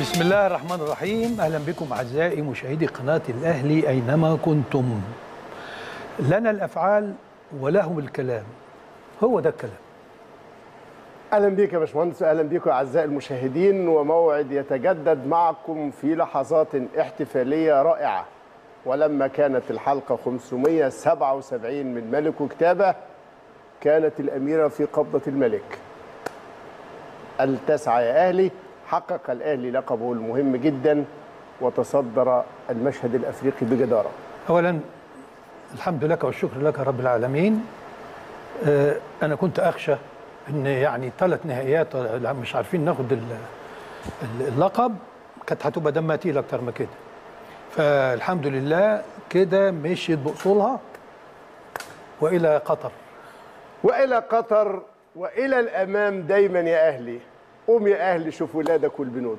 بسم الله الرحمن الرحيم. أهلا بكم أعزائي مشاهدي قناة الأهلي أينما كنتم. لنا الأفعال ولهم الكلام، هو ده الكلام. اهلا بيك يا باشمهندس، اهلا بيكم اعزائي المشاهدين، وموعد يتجدد معكم في لحظات احتفاليه رائعه. ولما كانت الحلقه 577 من ملك وكتابه، كانت الاميره في قبضه الملك. التاسعه يا اهلي، حقق الاهلي لقبه المهم جدا وتصدر المشهد الافريقي بجداره. أولا الحمد لك والشكر لك رب العالمين. أنا كنت أخشى إن يعني 3 نهائيات مش عارفين ناخد اللقب، كانت هتبقى دمها تقيل أكتر من كده. فالحمد لله كده مشيت بأصولها وإلى قطر. وإلى قطر وإلى الأمام دايما يا أهلي. قوم يا أهلي شوف ولادك والبنود.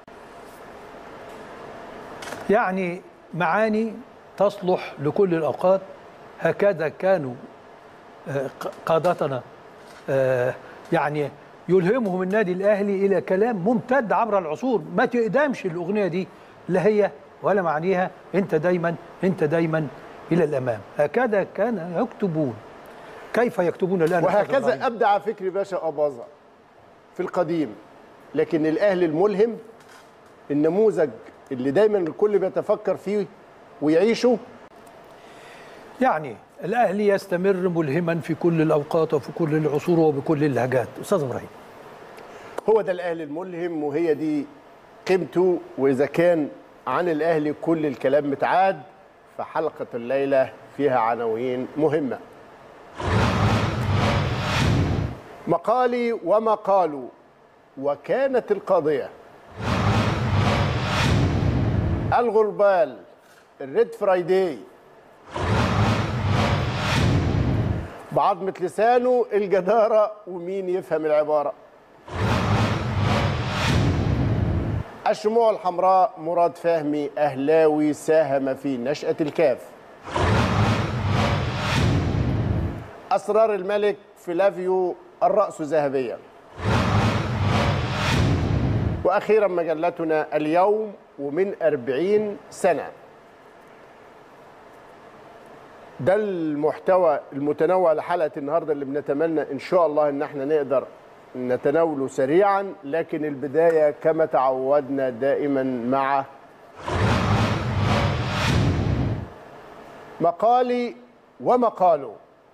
يعني معاني تصلح لكل الأوقات، هكذا كانوا قادتنا، يعني يلهمهم النادي الأهلي إلى كلام ممتد عبر العصور. ما تقدمش الأغنية دي لا هي ولا معنيها أنت دايما أنت دايما إلى الأمام. هكذا كان يكتبون. كيف يكتبون الآن؟ وهكذا أبدع فكري باشا أباظة في القديم. لكن الأهلي الملهم، النموذج اللي دايما الكل بيتفكر فيه ويعيشه. يعني الأهلي يستمر ملهما في كل الأوقات وفي كل العصور وبكل اللهجات. أستاذ إبراهيم، هو ده الأهلي الملهم وهي دي قيمته. وإذا كان عن الأهلي كل الكلام متعاد، فحلقة الليلة فيها عناوين مهمة. مقالي ومقالوا، وكانت القضية، الغربال، الريد فرايداي، بعضمة لسانه، الجدارة، ومين يفهم العبارة. الشموع الحمراء، مراد فهمي أهلاوي ساهم في نشأة الكاف. أسرار الملك فلافيو الرأس ذهبية. وأخيرا مجلتنا اليوم ومن 40 سنة. ده المحتوى المتنوع لحلقة النهاردة اللي بنتمنى إن شاء الله إن احنا نقدر نتناوله سريعا. لكن البداية كما تعودنا دائما مع مقالي ومقاله.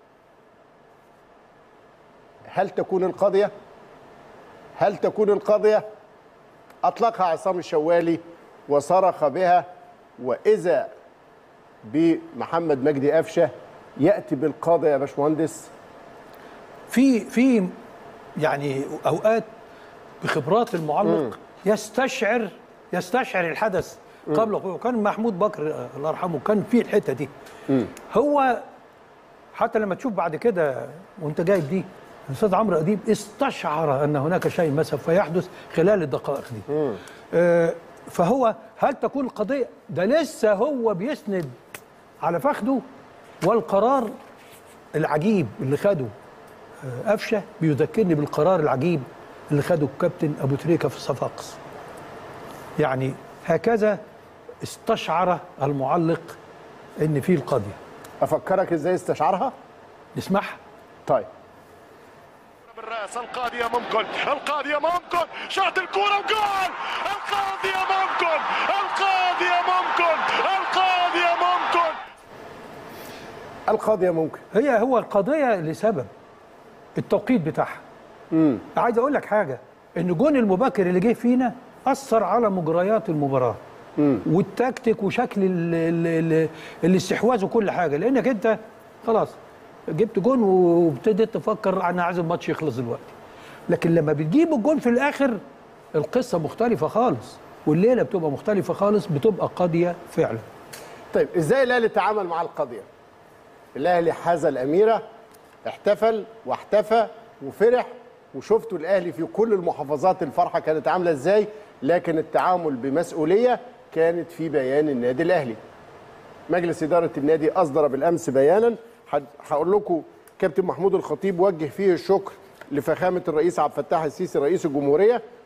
هل تكون القضية؟ هل تكون القضية؟ أطلقها عصام الشوالي وصرخ بها، وإذا بمحمد مجدي قفشه يأتي بالقضية يا باشمهندس. في يعني أوقات بخبرات المعلق يستشعر الحدث قبل. وكان محمود بكر الله يرحمه كان في الحتة دي. هو حتى لما تشوف بعد كده وانت جايب دي، الاستاذ عمرو اديب استشعر ان هناك شيء ما سوف يحدث خلال الدقائق دي. فهو هل تكون القضيه ده لسه هو بيسند على فخده؟ والقرار العجيب اللي خده قفشه بيذكرني بالقرار العجيب اللي خده الكابتن ابو تريكه في الصفاقس. يعني هكذا استشعر المعلق ان في القضيه. افكرك ازاي استشعرها؟ نسمعها. طيب. بالراس، القاضية ممكن، القاضية ممكن، شاط الكورة وجول، القاضية ممكن، القاضية ممكن، القاضية ممكن. القضية ممكن. هو القضية لسبب التوقيت بتاعها. عايز اقول لك حاجة، ان جون المبكر اللي جه فينا أثر على مجريات المباراة والتكتيك وشكل الاستحواذ وكل حاجة، لانك انت خلاص جبت جون وابتديت تفكر انا عايز الماتش يخلص دلوقتي. لكن لما بتجيب الجون في الاخر القصه مختلفه خالص، والليله بتبقى مختلفه خالص، بتبقى قضيه فعلا. طيب ازاي الاهلي تعامل مع القضيه؟ الاهلي حاز الاميره، احتفل واحتفى وفرح، وشفتوا الاهلي في كل المحافظات الفرحه كانت عامله ازاي. لكن التعامل بمسؤوليه كانت في بيان النادي الاهلي. مجلس اداره النادي اصدر بالامس بيانا هقول لكم كابتن محمود الخطيب وجه فيه الشكر لفخامه الرئيس عبد الفتاح السيسي رئيس الجمهوريه،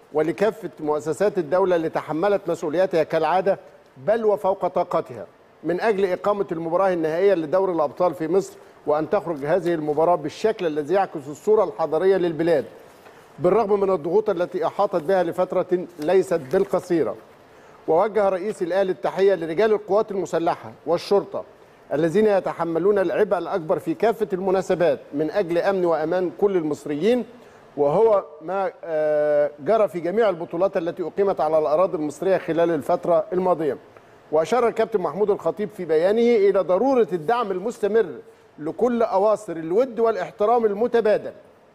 ولكافة مؤسسات الدولة اللي تحملت مسؤولياتها كالعادة بل وفوق طاقتها من أجل إقامة المباراة النهائية لدوري الأبطال في مصر، وأن تخرج هذه المباراة بالشكل الذي يعكس الصورة الحضارية للبلاد بالرغم من الضغوط التي أحاطت بها لفترة ليست بالقصيرة. ووجه رئيس الأهلي التحية لرجال القوات المسلحة والشرطة الذين يتحملون العبء الأكبر في كافة المناسبات من أجل أمن وأمان كل المصريين، وهو ما جرى في جميع البطولات التي أقيمت على الأراضي المصرية خلال الفترة الماضية. وأشار الكابتن محمود الخطيب في بيانه إلى ضرورة الدعم المستمر لكل أواصر الود والاحترام المتبادل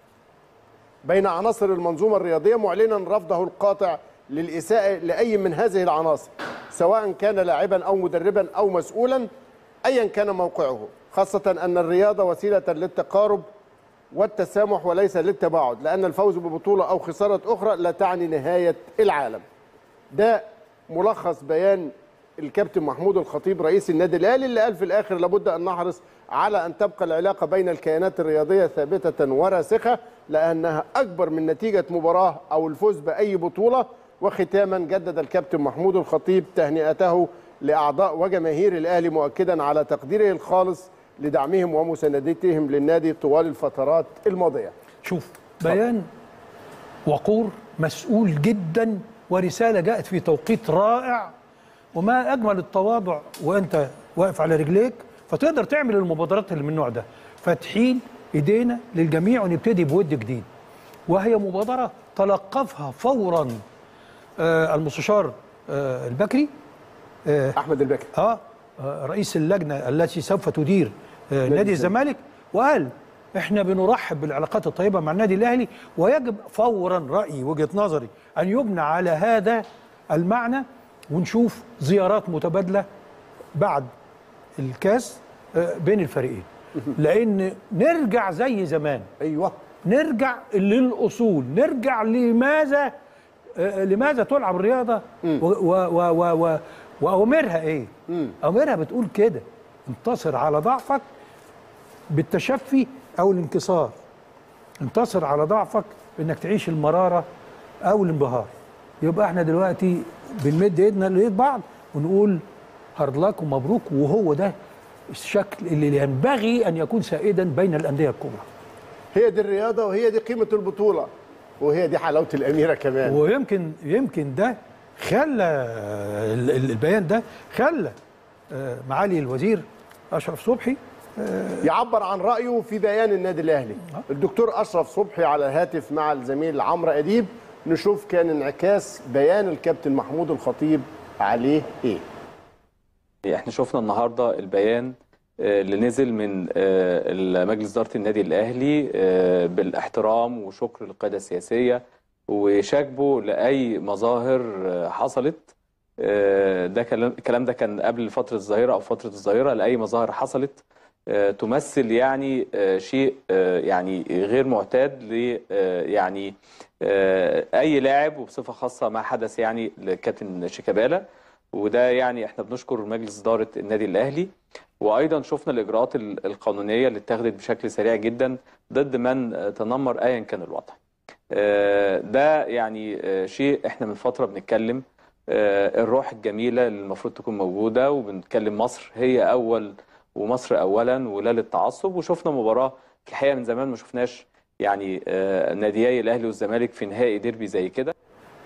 بين عناصر المنظومة الرياضية، معلنا رفضه القاطع للإساءة لأي من هذه العناصر سواء كان لاعبا أو مدربا أو مسؤولا أيا كان موقعه، خاصة أن الرياضة وسيلة للتقارب والتسامح وليس للتباعد، لأن الفوز ببطولة أو خسارة أخرى لا تعني نهاية العالم. ده ملخص بيان الكابتن محمود الخطيب رئيس النادي الأهلي، اللي قال في الآخر لابد أن نحرص على أن تبقى العلاقة بين الكيانات الرياضية ثابتة وراسخة، لأنها أكبر من نتيجة مباراة أو الفوز بأي بطولة. وختاما جدد الكابتن محمود الخطيب تهنئته لأعضاء وجماهير الأهلي، مؤكدا على تقديره الخالص لدعمهم ومساندتهم للنادي طوال الفترات الماضية. شوف بيان وقور مسؤول جدا، ورسالة جاءت في توقيت رائع، وما أجمل التواضع وأنت واقف على رجليك فتقدر تعمل المبادرات اللي من النوع ده، فاتحين إيدينا للجميع ونبتدي بود جديد. وهي مبادرة تلقفها فورا المستشار البكري، أحمد البكري رئيس اللجنة التي سوف تدير نادي الزمالك، وقال احنا بنرحب بالعلاقات الطيبة مع النادي الأهلي، ويجب فورا رأيي وجهة نظري أن يبنى على هذا المعنى، ونشوف زيارات متبادلة بعد الكاس بين الفريقين، لأن نرجع زي زمان. أيوة، نرجع للأصول، نرجع لماذا تلعب الرياضة وأوامرها إيه؟ أوامرها بتقول كده: انتصر على ضعفك بالتشفي أو الانكسار، انتصر على ضعفك بأنك تعيش المرارة أو الانبهار. يبقى احنا دلوقتي بنمد ايدنا لايد بعض ونقول هارد لك ومبروك، وهو ده الشكل اللي ينبغي أن يكون سائدا بين الأندية الكبرى. هي دي الرياضة، وهي دي قيمة البطولة، وهي دي حلاوة الأميرة كمان. ويمكن ده خلى البيان ده خلى معالي الوزير أشرف صبحي يعبر عن رأيه في بيان النادي الأهلي. الدكتور أشرف صبحي على الهاتف مع الزميل عمرو أديب، نشوف كان انعكاس بيان الكابتن محمود الخطيب عليه إيه. احنا شفنا النهارده البيان اللي نزل من مجلس إدارة النادي الأهلي بالاحترام وشكر للقيادة السياسية وشكبه لأي مظاهر حصلت. ده الكلام ده كان قبل فترة الظهيرة أو فترة الظهيرة، لأي مظاهر حصلت تمثل يعني شيء يعني غير معتاد ل يعني أي لاعب، وبصفة خاصة ما حدث يعني لكابتن شيكابالا. وده يعني احنا بنشكر مجلس إدارة النادي الأهلي. وايضا شفنا الاجراءات القانونيه اللي اتخذت بشكل سريع جدا ضد من تنمر ايا كان الوضع. ده يعني شيء احنا من فتره بنتكلم الروح الجميله اللي المفروض تكون موجوده، وبنتكلم مصر هي اول ومصر اولا ولا للتعصب. وشفنا مباراه الحقيقه من زمان ما شفناش يعني ناديي الاهلي والزمالك في نهائي ديربي زي كده.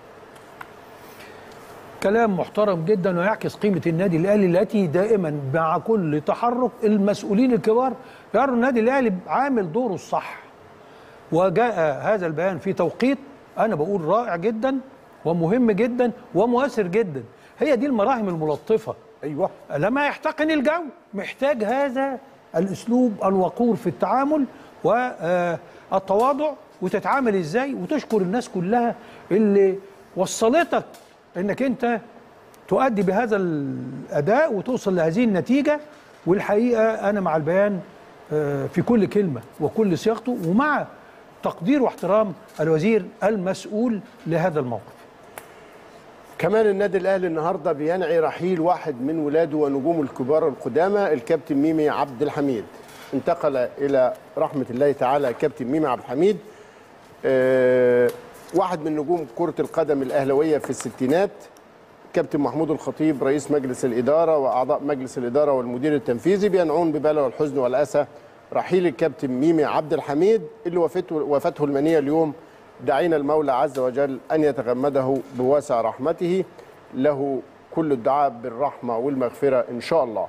كلام محترم جدا ويعكس قيمة النادي الأهلي التي دائما مع كل تحرك المسؤولين الكبار يروا النادي الأهلي عامل دوره الصح. وجاء هذا البيان في توقيت أنا بقول رائع جدا ومهم جدا ومؤثر جدا. هي دي المراهم الملطفة. أيوة، لما يحتقن الجو محتاج هذا الأسلوب الوقور في التعامل والتواضع، وتتعامل إزاي وتشكر الناس كلها اللي وصلتك انك انت تؤدي بهذا الاداء وتوصل لهذه النتيجه. والحقيقه انا مع البيان في كل كلمه وكل صياغته، ومع تقدير واحترام الوزير المسؤول لهذا الموقف. كمان النادي الاهلي النهارده بينعي رحيل واحد من ولاده ونجومه الكبار القدامى، الكابتن ميمي عبد الحميد. انتقل الى رحمه الله تعالى كابتن ميمي عبد الحميد واحد من نجوم كرة القدم الأهلوية في الستينات، كابتن محمود الخطيب رئيس مجلس الإدارة وأعضاء مجلس الإدارة والمدير التنفيذي بينعون ببلوى الحزن والأسى رحيل الكابتن ميمي عبد الحميد اللي وفاته المنية اليوم. دعينا المولى عز وجل أن يتغمده بواسع رحمته، له كل الدعاء بالرحمة والمغفرة إن شاء الله.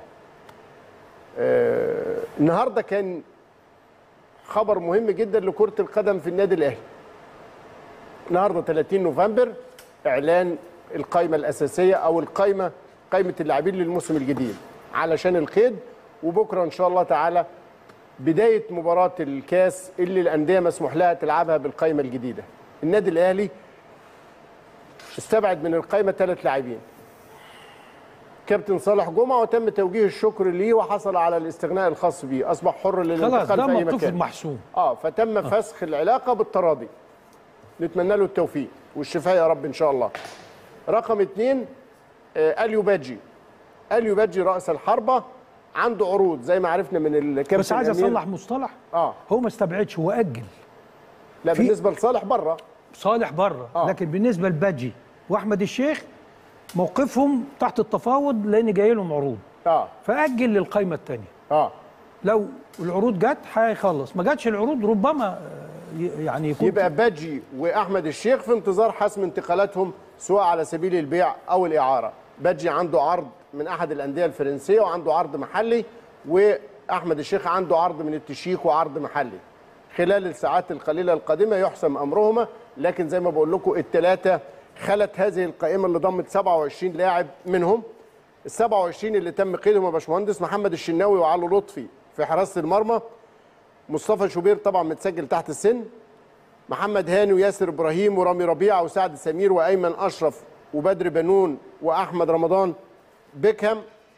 النهاردة كان خبر مهم جدا لكرة القدم في النادي الأهلي. النهارده 30 نوفمبر إعلان القائمة الأساسية أو قائمة اللاعبين للموسم الجديد علشان القيد، وبكرة إن شاء الله تعالى بداية مباراة الكاس اللي الأندية مسموح لها تلعبها بالقائمة الجديدة. النادي الأهلي استبعد من القائمة 3 لاعبين، كابتن صالح جمعة، وتم توجيه الشكر ليه وحصل على الاستغناء الخاص به، أصبح حر للانتقال في أي مكان. خلاص ده موقف محسوم. فتم فسخ العلاقة بالتراضي. نتمنى له التوفيق والشفاء يا رب إن شاء الله. رقم 2 أليو باجي رأس الحربة، عنده عروض زي ما عرفنا من الكابتن بس عايز اصلح مصطلح. هو ما استبعدش، هو اجل. لا بالنسبه لصالح بره، صالح بره. لكن بالنسبه لباجي واحمد الشيخ موقفهم تحت التفاوض لان جاي لهم عروض. فاجل للقائمه الثانيه. لو العروض جت هيخلص، ما جاتش العروض ربما يعني يبقى باجي واحمد الشيخ في انتظار حسم انتقالاتهم سواء على سبيل البيع او الاعاره. باجي عنده عرض من احد الانديه الفرنسيه وعنده عرض محلي، واحمد الشيخ عنده عرض من التشيك وعرض محلي. خلال الساعات القليله القادمه يحسم امرهما، لكن زي ما بقول لكم الثلاثه خلت هذه القائمه اللي ضمت 27 لاعب، منهم ال 27 اللي تم قيدهم يا باشمهندس: محمد الشناوي وعلي لطفي في حراسه المرمى، مصطفى شوبير طبعا متسجل تحت السن، محمد هاني وياسر ابراهيم ورامي ربيعه وسعد سمير وايمن اشرف وبدر بنون واحمد رمضان بيكهام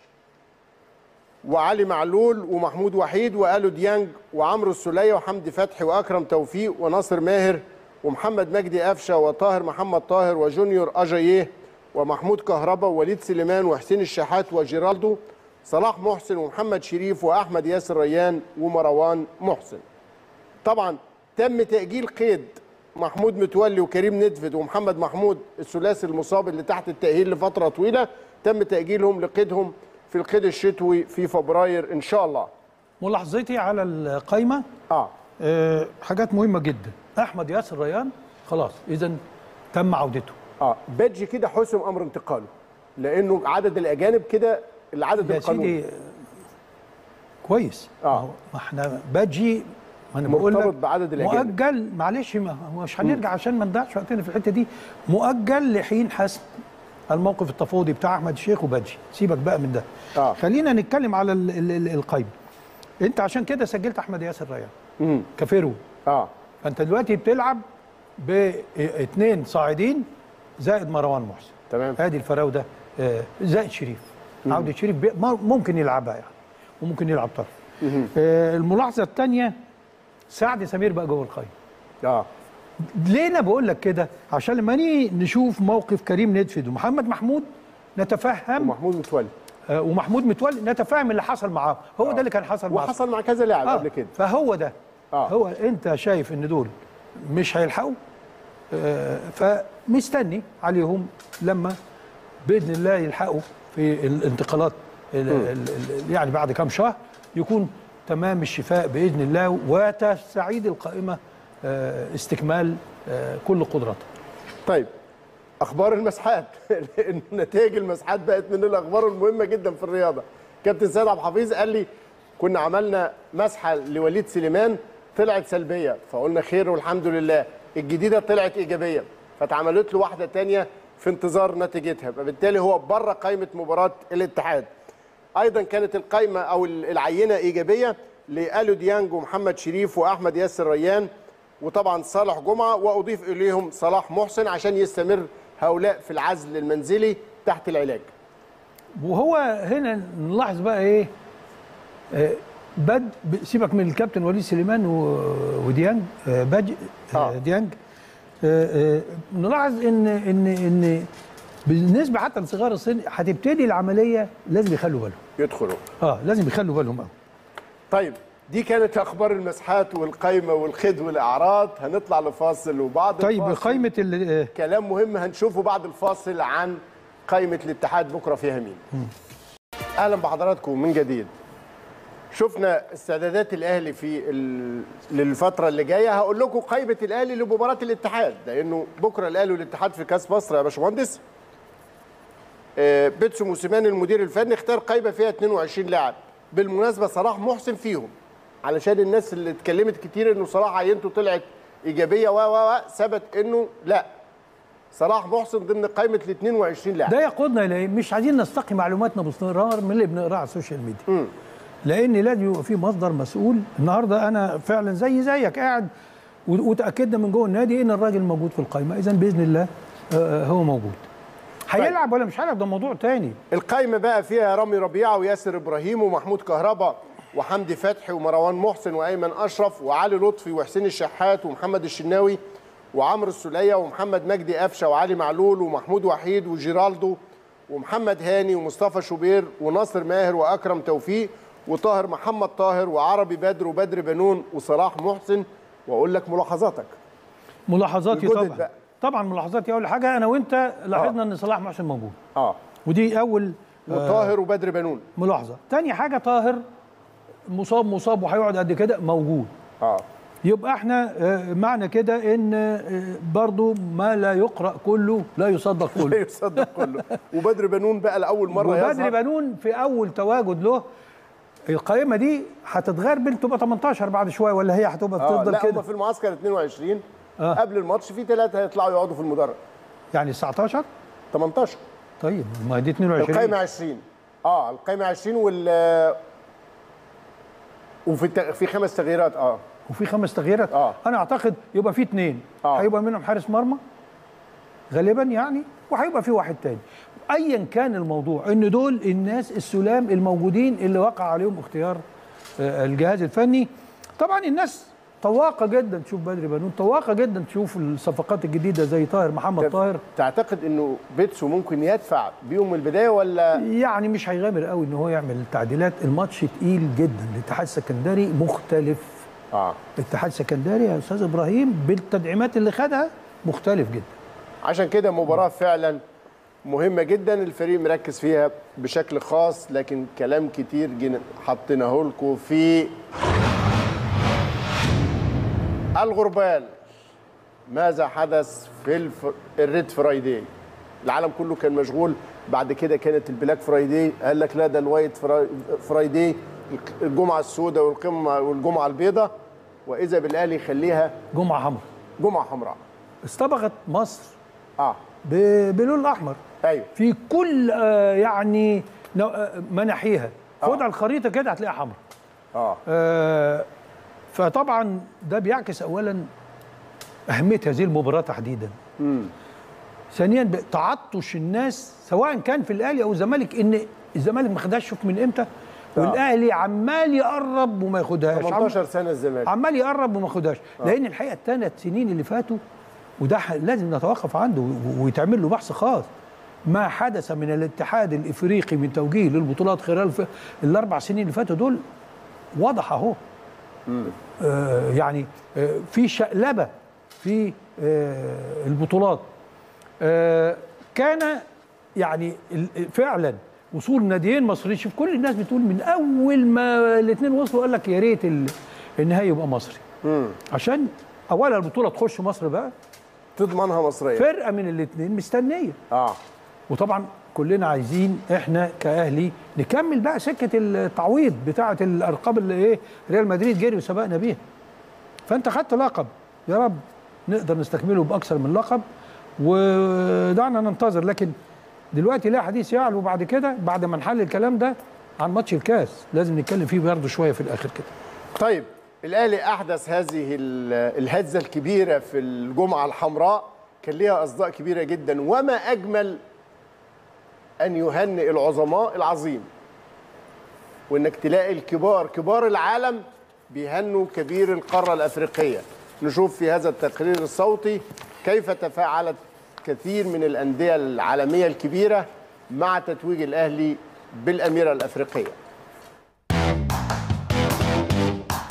وعلي معلول ومحمود وحيد والو ديانج وعمرو السوليه وحمدي فتحي واكرم توفيق وناصر ماهر ومحمد مجدي قفشه وطاهر محمد طاهر وجونيور اجاييه ومحمود كهربا ووليد سليمان وحسين الشحات وجيرالدو، صلاح محسن ومحمد شريف واحمد ياسر ريان ومروان محسن. طبعا تم تاجيل قيد محمود متولي وكريم ندفد ومحمد محمود الثلاثي المصاب اللي تحت التاهيل لفتره طويله، تم تاجيلهم لقيدهم في القيد الشتوي في فبراير ان شاء الله. ملاحظتي على القايمه حاجات مهمه جدا. احمد ياسر ريان خلاص اذا تم عودته. باجي كده حسم امر انتقاله لانه عدد الاجانب كده العدد القانوني يا سيدي كويس. ما احنا باجي انا بقول لك بعدد الاجانب مؤجل، معلش مش هنرجع عشان ما نضيعش وقتنا في الحته دي، مؤجل لحين حسم الموقف التفاوضي بتاع احمد الشيخ وباجي. سيبك بقى من ده. خلينا نتكلم على القايمه. انت عشان كده سجلت احمد ياسر ريان كفيرو. فانت دلوقتي بتلعب باثنين صاعدين زائد مروان محسن. تمام. ادي الفراوده زائد شريف. عوده شريف ممكن يلعبها يعني، وممكن يلعب طرف. الملاحظه الثانيه سعد سمير بقى جوه القايمه. ليه انا بقول لك كده؟ عشان لما نشوف موقف كريم ندفد ومحمد محمود نتفهم، ومحمود متولي نتفهم اللي حصل معاه. هو ده اللي كان حصل معاه، وحصل مع كذا لاعب قبل كده. فهو ده هو انت شايف ان دول مش هيلحقوا، فمستني عليهم لما باذن الله يلحقوا في الانتقالات يعني بعد كام شهر يكون تمام الشفاء باذن الله، وتستعيد القائمه استكمال كل قدراتها. طيب اخبار المسحات لان نتائج المسحات بقت من الاخبار المهمه جدا في الرياضه. كابتن سيد عبد الحفيظ قال لي كنا عملنا مسحه لوليد سليمان طلعت سلبيه، فقلنا خير والحمد لله. الجديده طلعت ايجابيه، فاتعملت له واحده ثانيه في انتظار نتيجتها، فبالتالي هو بره قائمه مباراه الاتحاد. ايضا كانت القائمه او العينه ايجابيه لالو ديانج ومحمد شريف واحمد ياسر ريان وطبعا صالح جمعه، واضيف اليهم صلاح محسن عشان يستمر هؤلاء في العزل المنزلي تحت العلاج. وهو هنا نلاحظ بقى ايه، سيبك من الكابتن وليد سليمان وديانج ديانج، نلاحظ ان بالنسبه حتى لصغار السن هتبتدي العمليه لازم يخلوا بالهم يدخلوا. لازم يخلوا بالهم قوي. طيب دي كانت اخبار المساحات والقايمه والخد والاعراض. هنطلع لفاصل وبعد طيب الفاصل قائمه كلام مهم هنشوفه بعد الفاصل عن قائمه الاتحاد بكره فيها مين. اهلا بحضراتكم من جديد. شفنا استعدادات الاهلي في للفتره اللي جايه. هقول لكم قائمه الاهلي لمباراه الاتحاد، لانه بكره الاهلي والاتحاد في كاس مصر يا باشمهندس. بيتسو موسيماني المدير الفني اختار قائمه فيها 22 لاعب. بالمناسبه صلاح محسن فيهم، علشان الناس اللي اتكلمت كتير انه صلاح عينته طلعت ايجابيه ثبت انه لا، صلاح محسن ضمن قائمه ال 22 لاعب. ده يقودنا الى مش عايزين نستقي معلوماتنا باستمرار من اللي بنقراها على السوشيال ميديا. لان لازم يبقى في مصدر مسؤول. النهارده انا فعلا زيك قاعد وتاكدنا من جوه النادي ان الراجل موجود في القائمه، اذا باذن الله هو موجود. هيلعب ولا مش هيلعب ده موضوع تاني. القائمه بقى فيها رامي ربيعه وياسر ابراهيم ومحمود كهربا وحمدي فتحي ومروان محسن وايمن اشرف وعلي لطفي وحسين الشحات ومحمد الشناوي وعمرو السوليه ومحمد مجدي قفشه وعلي معلول ومحمود وحيد وجيرالدو ومحمد هاني ومصطفى شوبير وناصر ماهر واكرم توفيق وطاهر محمد طاهر وعربي بدر وبدر بنون وصلاح محسن. واقول لك ملاحظاتي طبعا ملاحظاتي. اول حاجه انا وانت لاحظنا ان صلاح محسن موجود. ودي اول وطاهر وبدر بنون ملاحظه. تاني حاجه طاهر مصاب وهيقعد قد كده موجود. يبقى احنا معنى كده ان برضو ما لا يقرأ كله لا يصدق كله. لا يصدق كله. وبدر بنون بقى لاول مره يظهر. وبدر بنون في اول تواجد له. القائمه دي هتتغير تبقى 18 بعد شويه ولا هي هتبقى بتفضل كده؟ لا، هم في المعسكر 22 قبل الماتش في 3 هيطلعوا يقعدوا في المدرج. يعني 19 18. طيب ما دي 22. القائمه 20. القائمه 20 وفي 5 تغييرات. وفي 5 تغييرات. انا اعتقد يبقى في 2 هيبقى منهم حارس مرمى غالبا يعني، وهيبقى في واحد تاني. ايا كان الموضوع ان دول الناس السلام الموجودين اللي وقع عليهم اختيار الجهاز الفني. طبعا الناس طواقه جدا تشوف بدر بنون، طواقه جدا تشوف الصفقات الجديده زي طاهر محمد طاهر. تعتقد انه بيتسو ممكن يدفع بيهم البدايه ولا يعني مش هيغامر قوي ان هو يعمل تعديلات؟ الماتش تقيل جدا. الاتحاد السكندري مختلف. الاتحاد السكندري يا استاذ ابراهيم بالتدعيمات اللي خدها مختلف جدا. عشان كده مباراه فعلا مهمه جدا، الفريق مركز فيها بشكل خاص. لكن كلام كتير حطيناه لكم في الغربال. ماذا حدث في الريد فرايداي؟ العالم كله كان مشغول. بعد كده كانت البلاك فرايداي، قال لك لا ده الوايت فرايداي، الجمعه السوداء والجمعه البيضاء، واذا بالاهلي يخليها جمعه حمراء. اصطبغت مصر باللون الاحمر. ايوه في كل يعني مناحيها. خد على الخريطه كده هتلاقيها حمراء. فطبعا ده بيعكس اولا اهميه هذه المباراه تحديدا. ثانيا تعطش الناس سواء كان في الاهلي او الزمالك، ان الزمالك ما خدهاش شوف من امتى، والاهلي عمال يقرب وما ياخدهاش. 18 سنه الزمالك عمال يقرب وما ياخدهاش. لان الحقيقه ال3 سنين اللي فاتوا، وده لازم نتوقف عنده ويتعمل له بحث خاص، ما حدث من الاتحاد الافريقي من توجيه للبطولات خلال ال4 سنين اللي فاتوا دول واضح اهو. يعني في شقلبه في البطولات. كان يعني فعلا وصول ناديين مصريين. شوف كل الناس بتقول من اول ما الاثنين وصلوا قال لك يا ريت النهائي يبقى مصري. عشان اولا البطوله تخش مصر بقى تضمنها مصريه. فرقه من الاثنين مستنيه. وطبعا كلنا عايزين احنا كاهلي نكمل بقى سكه التعويض بتاعه الارقام اللي ريال مدريد جري وسبقنا بيها. فانت خدت لقب، يا رب نقدر نستكمله باكثر من لقب ودعنا ننتظر. لكن دلوقتي لا حديث يعلو بعد كده، بعد ما نحل الكلام ده عن ماتش الكاس لازم نتكلم فيه برضه شويه في الاخر كده. طيب الاهلي احدث هذه الهزه الكبيره في الجمعه الحمراء، كان ليها اصداء كبيره جدا، وما اجمل ان يهنئ العظماء العظيم، وانك تلاقي كبار العالم بيهنوا كبير القاره الافريقيه. نشوف في هذا التقرير الصوتي كيف تفاعلت كثير من الانديه العالميه الكبيره مع تتويج الاهلي بالاميره الافريقيه.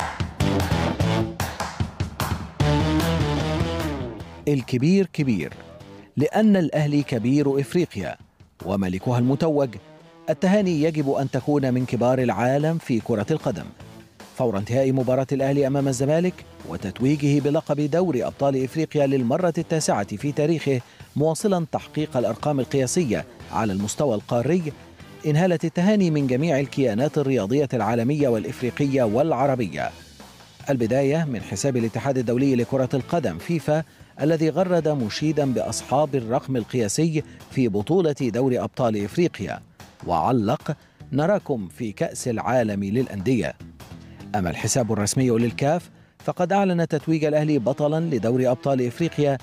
الكبير كبير، لأن الأهلي كبير إفريقيا وملكها المتوج. التهاني يجب أن تكون من كبار العالم في كرة القدم. فور انتهاء مباراة الأهلي أمام الزمالك وتتويجه بلقب دوري أبطال إفريقيا للمرة التاسعة في تاريخه، مواصلا تحقيق الأرقام القياسية على المستوى القاري، انهالت التهاني من جميع الكيانات الرياضية العالمية والإفريقية والعربية. البداية من حساب الاتحاد الدولي لكرة القدم فيفا، الذي غرد مشيدا بأصحاب الرقم القياسي في بطولة دوري أبطال إفريقيا، وعلق: نراكم في كأس العالم للأندية. أما الحساب الرسمي للكاف فقد أعلن تتويج الأهلي بطلا لدوري أبطال إفريقيا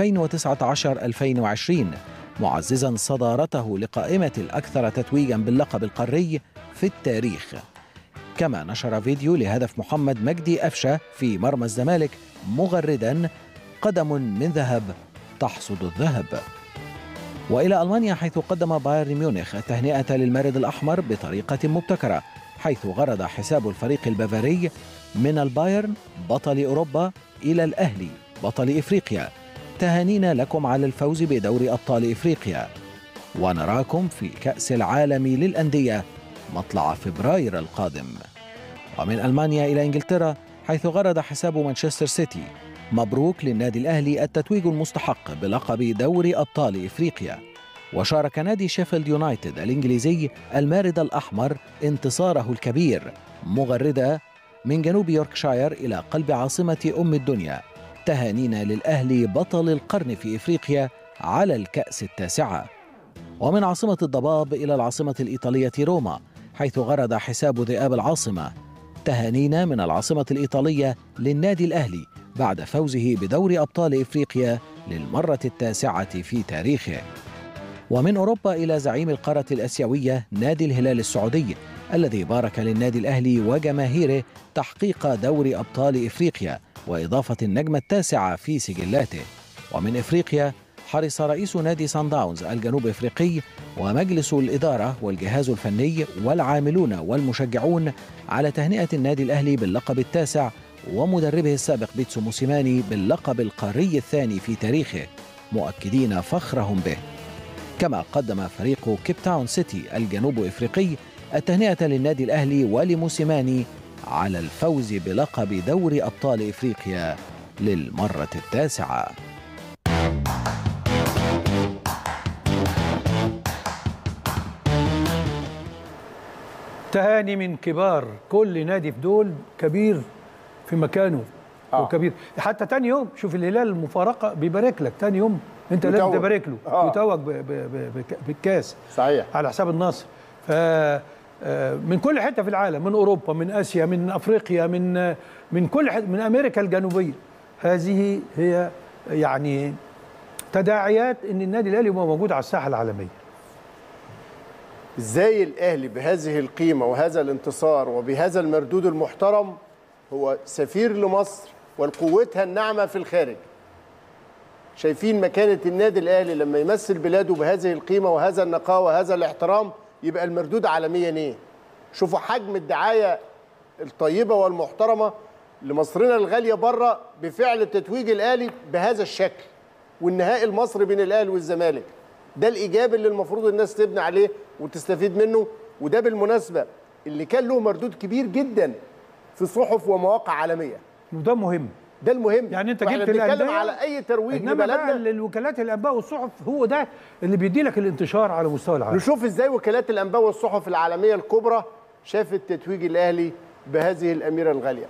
2019-2020، معززا صدارته لقائمة الأكثر تتويجا باللقب القاري في التاريخ. كما نشر فيديو لهدف محمد مجدي أفشة في مرمى الزمالك مغردا: قدم من ذهب تحصد الذهب. وإلى ألمانيا، حيث قدم بايرن ميونخ التهنئة للمارد الأحمر بطريقة مبتكرة، حيث غرد حساب الفريق البافاري: من البايرن بطل أوروبا إلى الأهلي بطل إفريقيا، تهانينا لكم على الفوز بدوري أبطال إفريقيا، ونراكم في كأس العالم للأندية مطلع فبراير القادم. ومن ألمانيا إلى إنجلترا، حيث غرد حساب مانشستر سيتي: مبروك للنادي الأهلي التتويج المستحق بلقب دوري أبطال إفريقيا. وشارك نادي شيفيلد يونايتد الإنجليزي المارد الأحمر انتصاره الكبير، مغردا: من جنوب يوركشاير إلى قلب عاصمة أم الدنيا، تهانينا للأهلي بطل القرن في إفريقيا على الكأس التاسعة. ومن عاصمة الضباب إلى العاصمة الإيطالية روما، حيث غرد حساب ذئاب العاصمة: تهانينا من العاصمة الإيطالية للنادي الأهلي بعد فوزه بدوري أبطال إفريقيا للمرة التاسعة في تاريخه. ومن أوروبا إلى زعيم القارة الآسيوية نادي الهلال السعودي، الذي بارك للنادي الأهلي وجماهيره تحقيق دوري أبطال إفريقيا وإضافة النجمة التاسعة في سجلاته. ومن إفريقيا، حرص رئيس نادي سان داونز الجنوب إفريقي ومجلس الإدارة والجهاز الفني والعاملون والمشجعون على تهنئة النادي الأهلي باللقب التاسع ومدربه السابق بيتسو موسيماني باللقب القاري الثاني في تاريخه، مؤكدين فخرهم به. كما قدم فريق كيب تاون سيتي الجنوب إفريقي التهنئة للنادي الأهلي ولموسيماني على الفوز بلقب دوري أبطال إفريقيا للمرة التاسعة. تهاني من كبار كل نادي في دول، كبير في مكانه وكبير. حتى تاني يوم شوف الهلال المفارقة بيبارك لك، تاني يوم انت لازم تبارك له، يتوج بالكاس صحيح على حساب النصر. من كل حته في العالم، من اوروبا، من اسيا، من افريقيا، من كل حته، من امريكا الجنوبيه. هذه هي يعني تداعيات ان النادي الاهلي يبقى موجود على الساحه العالميه. ازاي الاهلي بهذه القيمه وهذا الانتصار وبهذا المردود المحترم هو سفير لمصر والقوتها الناعمه في الخارج. شايفين مكانه النادي الاهلي لما يمثل بلاده بهذه القيمه وهذا النقاء وهذا الاحترام، يبقى المردود عالميا ايه؟ شوفوا حجم الدعايه الطيبه والمحترمه لمصرنا الغاليه بره بفعل تتويج الاهلي بهذا الشكل، والنهائي المصري بين الاهلي والزمالك. ده الايجاب اللي المفروض الناس تبني عليه وتستفيد منه، وده بالمناسبه اللي كان له مردود كبير جدا في صحف ومواقع عالميه. وده مهم، ده المهم. يعني انت جبت بنتكلم على اي ترويج لبلدنا، الوكالات الانباء والصحف هو ده اللي بيدي لك الانتشار على مستوى العالم. نشوف ازاي وكالات الانباء والصحف العالميه الكبرى شافت تتويج الاهلي بهذه الاميره الغاليه.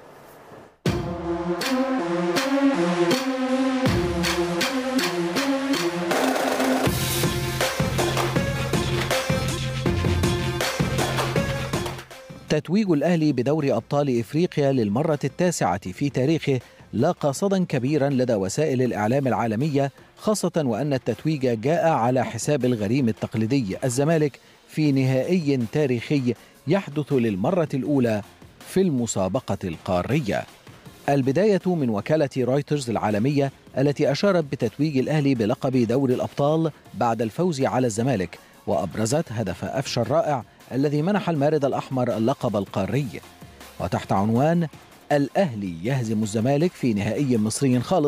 تتويج الأهلي بدوري أبطال إفريقيا للمرة التاسعة في تاريخه لاقى صدى كبيرا لدى وسائل الإعلام العالمية، خاصة وأن التتويج جاء على حساب الغريم التقليدي الزمالك في نهائي تاريخي يحدث للمرة الأولى في المسابقة القارية. البداية من وكالة رويترز العالمية التي أشارت بتتويج الأهلي بلقب دوري الأبطال بعد الفوز على الزمالك، وأبرزت هدف أفشة الرائع الذي منح المارد الأحمر اللقب القاري، وتحت عنوان الأهلي يهزم الزمالك في نهائي مصري خالص،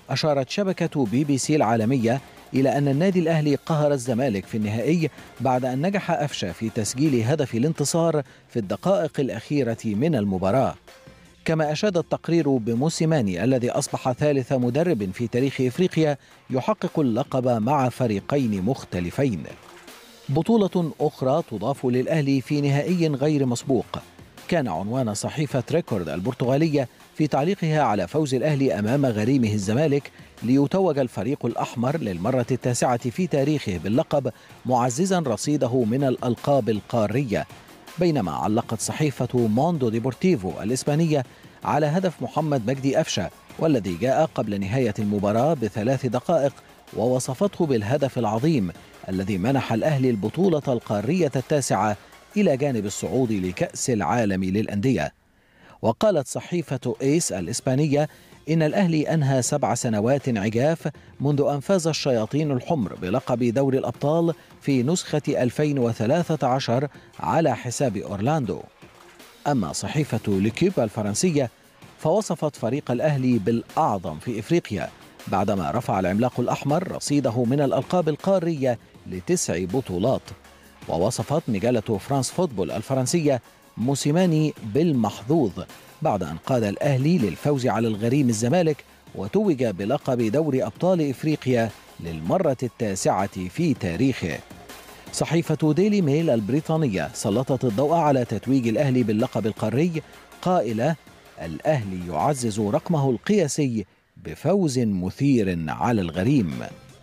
أشارت شبكة BBC العالمية إلى أن النادي الأهلي قهر الزمالك في النهائي بعد أن نجح أفشة في تسجيل هدف الانتصار في الدقائق الأخيرة من المباراة. كما أشاد التقرير بموسيماني الذي أصبح ثالث مدرب في تاريخ إفريقيا يحقق اللقب مع فريقين مختلفين. بطولة أخرى تضاف للأهلي في نهائي غير مسبوق كان عنوان صحيفة ريكورد البرتغالية في تعليقها على فوز الأهلي أمام غريمه الزمالك ليتوج الفريق الأحمر للمرة التاسعة في تاريخه باللقب، معززا رصيده من الألقاب القارية. بينما علقت صحيفة موندو ديبورتيفو الإسبانية على هدف محمد مجدي أفشة والذي جاء قبل نهاية المباراة ب3 دقائق، ووصفته بالهدف العظيم الذي منح الأهلي البطولة القارية التاسعة إلى جانب الصعود لكأس العالم للأندية. وقالت صحيفة إيس الإسبانية إن الأهلي أنهى 7 سنوات عجاف منذ أن فاز الشياطين الحمر بلقب دوري الأبطال في نسخة 2013 على حساب أورلاندو. أما صحيفة ليكيب الفرنسية فوصفت فريق الأهلي بالأعظم في إفريقيا بعدما رفع العملاق الأحمر رصيده من الألقاب القارية ل9 بطولات. ووصفت مجلة فرانس فوتبول الفرنسية موسيماني بالمحظوظ بعد أن قاد الأهلي للفوز على الغريم الزمالك وتوج بلقب دوري أبطال إفريقيا للمرة التاسعة في تاريخه. صحيفة ديلي ميل البريطانية سلطت الضوء على تتويج الأهلي باللقب القاري قائلة: الأهلي يعزز رقمه القياسي بفوز مثير على الغريم.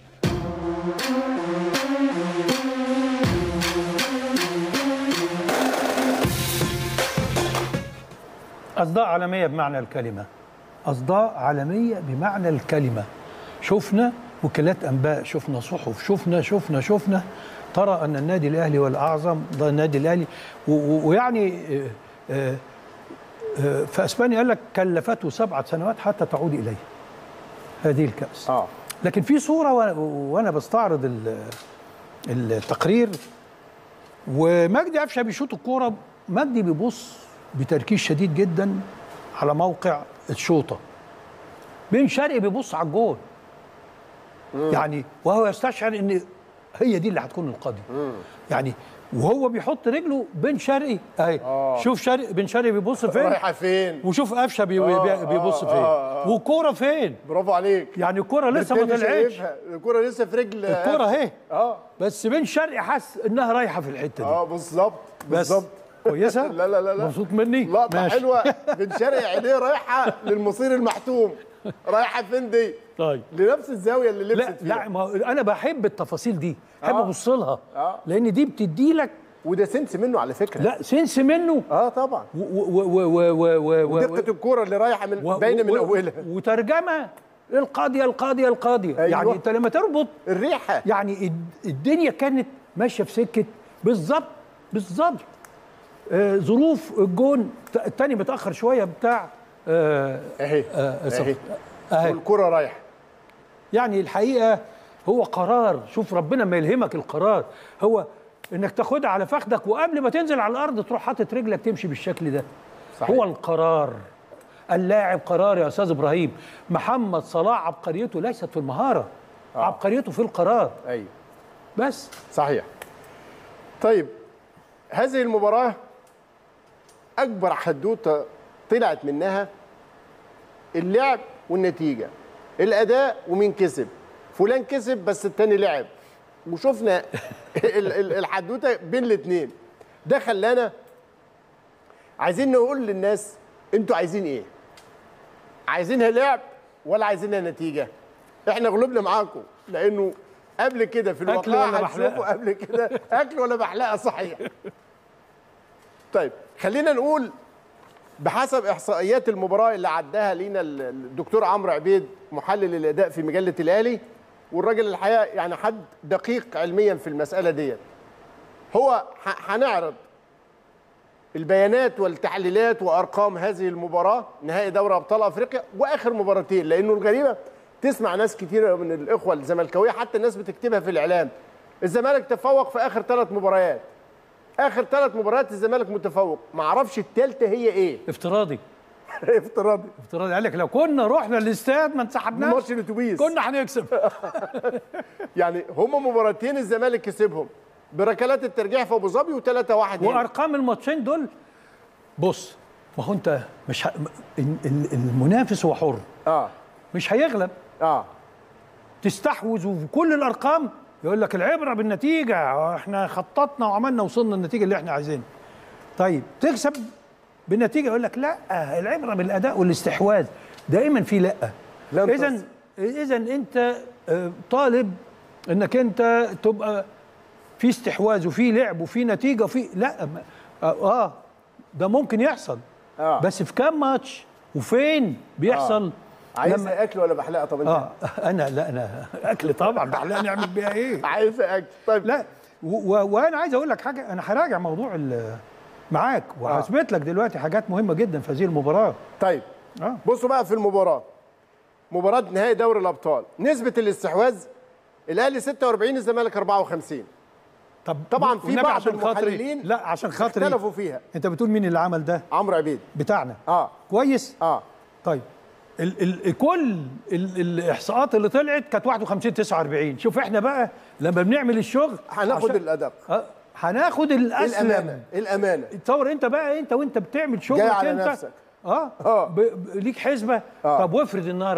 أصداء عالمية بمعنى الكلمة، أصداء عالمية بمعنى الكلمة. شفنا وكالات أنباء، شفنا صحف، شفنا ترى أن النادي الأهلي هو الأعظم، ده النادي الأهلي. ويعني في أسبانيا قال لك كلفته 7 سنوات حتى تعود إليه هذه الكأس. لكن في صورة وأنا بستعرض التقرير ومجدي أفشة بيشوط الكورة، مجدي بيبص بتركيز شديد جدا على موقع الشوطة. بن شرقي بيبص على الجول يعني، وهو يستشعر ان هي دي اللي هتكون القضية يعني. وهو بيحط رجله بن شرقي اهي، شوف بن شرقي بيبص فين رايحه فين، وشوف قفشه بيبص فين، والكوره فين. برافو عليك. يعني الكوره لسه ما طلعتش، الكوره لسه في رجل الكوره اهي. بس بن شرقي حس انها رايحه في الحته دي. بالظبط. كويسه. لا مبسوط مني. لقطه حلوه. بن شرقي عينيه رايحه للمصير المحتوم. رايحه فين دي؟ طيب لنفس الزاويه اللي لبست فيها. لا ما انا بحب التفاصيل دي، بحب ابص لها لان دي بتدي لك، وده سنس منه على فكره. لا سنس منه طبعا. ودقه الكوره اللي رايحه من باينه من اولها، وترجمه القاضيه. أيوة. يعني انت لما تربط الريحه، يعني الدنيا كانت ماشيه في سكه بالظبط. ظروف الجون الثاني متاخر شويه بتاع اهي والكره رايحه. يعني الحقيقه هو قرار، شوف ربنا ما يلهمك القرار، هو انك تاخدها على فخدك وقبل ما تنزل على الارض تروح حاطط رجلك تمشي بالشكل ده. صحيح. هو القرار. اللاعب قرار يا استاذ ابراهيم. محمد صلاح عبقريته ليست في المهاره، عبقريته في القرار. ايوه بس صحيح. طيب هذه المباراه اكبر حدوته طلعت منها اللعب والنتيجه، الاداء ومين كسب. فلان كسب بس التاني لعب، وشفنا الحدوته بين الاثنين. ده خلانا عايزين نقول للناس انتوا عايزين ايه؟ عايزينها لعب ولا عايزينها نتيجه؟ احنا غلبنا معاكم، لانه قبل كده في الواقع هتشوفوا قبل كده اكل ولا محلقه. صحيح. طيب خلينا نقول بحسب احصائيات المباراه اللي عداها لينا الدكتور عمرو عبيد محلل الاداء في مجله الاهلي، والراجل الحقيقه يعني حد دقيق علميا في المساله ديت. هو هنعرض البيانات والتحليلات وارقام هذه المباراه، نهائي دوري ابطال افريقيا واخر مباراتين، لانه الغريبه تسمع ناس كتيره من الاخوه الزملكاويه، حتى الناس بتكتبها في الاعلام، الزمالك تفوق في اخر 3 مباريات. اخر 3 مباريات الزمالك متفوق، ما اعرفش الثالثه هي ايه. افتراضي. افتراضي قال لك لو كنا رحنا الاستاد ما انسحبناش ماتش الاتوبيس كنا هنكسب. يعني هم مباراتين الزمالك كسبهم بركلات الترجيح في ابو ظبي و3-1 وارقام الماتشين دول بص، ما هو انت مش المنافس هو حر مش هيغلب تستحوذ وفي كل الارقام يقول لك العبره بالنتيجه، احنا خططنا وعملنا وصلنا النتيجه اللي احنا عايزينها. طيب تكسب بالنتيجه يقول لك لا، العبره بالاداء والاستحواذ. دائما في لا. اذا انت طالب انك انت تبقى في استحواذ وفي لعب وفي نتيجه وفي لا ده ممكن يحصل بس في كام ماتش وفين بيحصل. عايز اكل ولا بحلقه؟ طب انت انا اكل طبعا، بحلقه نعمل بيها ايه؟ عايز اكل. طيب لا وانا عايز اقول لك حاجه، انا هراجع موضوع معاك وهثبت لك دلوقتي حاجات مهمه جدا في هذه المباراه. طيب بصوا بقى في مباراه نهائي دوري الابطال، نسبه الاستحواذ الاهلي 46 الزمالك 54. طبعا في بعض المحللين لا عشان خاطري اختلفوا فيها. انت بتقول مين اللي عمل ده؟ عمرو عبيد بتاعنا. كويس. طيب كل الاحصاءات اللي طلعت كانت 51-49. شوف احنا بقى لما بنعمل الشغل هناخد الادق، هناخد الاسلم، الامانه. تصور انت بقى وانت بتعمل شغلك جاي على نفسك. ليك حسبه. طب وافرض انها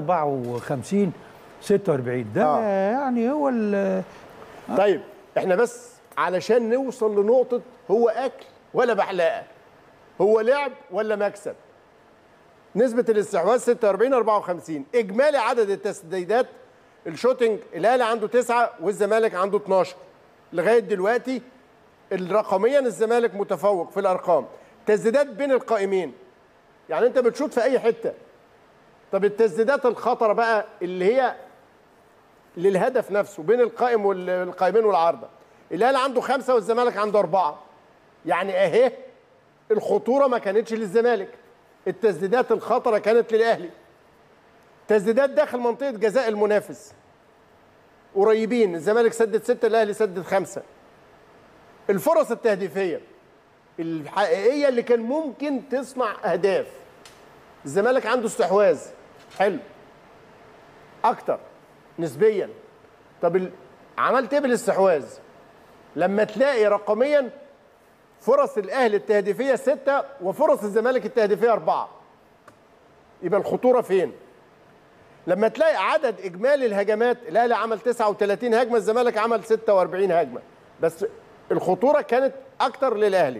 54-46 ده يعني هو طيب احنا بس علشان نوصل لنقطه هو اكل ولا بحلاقه، هو لعب ولا مكسب. نسبة الاستحواذ 46-54. إجمالي عدد التسديدات الشوتنج الأهلي عنده 9 والزمالك عنده 12. لغاية دلوقتي رقميا الزمالك متفوق في الأرقام. تسديدات بين القائمين، يعني أنت بتشوط في أي حتة. طب التسديدات الخطرة بقى اللي هي للهدف نفسه بين القائم والقائمين والعارضة، الأهلي عنده 5 والزمالك عنده 4. يعني أهي الخطورة ما كانتش للزمالك، التسديدات الخطره كانت للاهلي. تسديدات داخل منطقه جزاء المنافس قريبين، الزمالك سدد 6 الاهلي سدد 5. الفرص التهديفيه الحقيقيه اللي كان ممكن تصنع اهداف، الزمالك عنده استحواذ حلو اكتر نسبيا. طب عملت ايه بالاستحواذ؟ لما تلاقي رقميا فرص الاهلي التهديفيه 6 وفرص الزمالك التهديفيه 4، يبقى الخطوره فين؟ لما تلاقي عدد اجمالي الهجمات الاهلي عمل 39 هجمه الزمالك عمل 46 هجمه، بس الخطوره كانت اكتر للاهلي.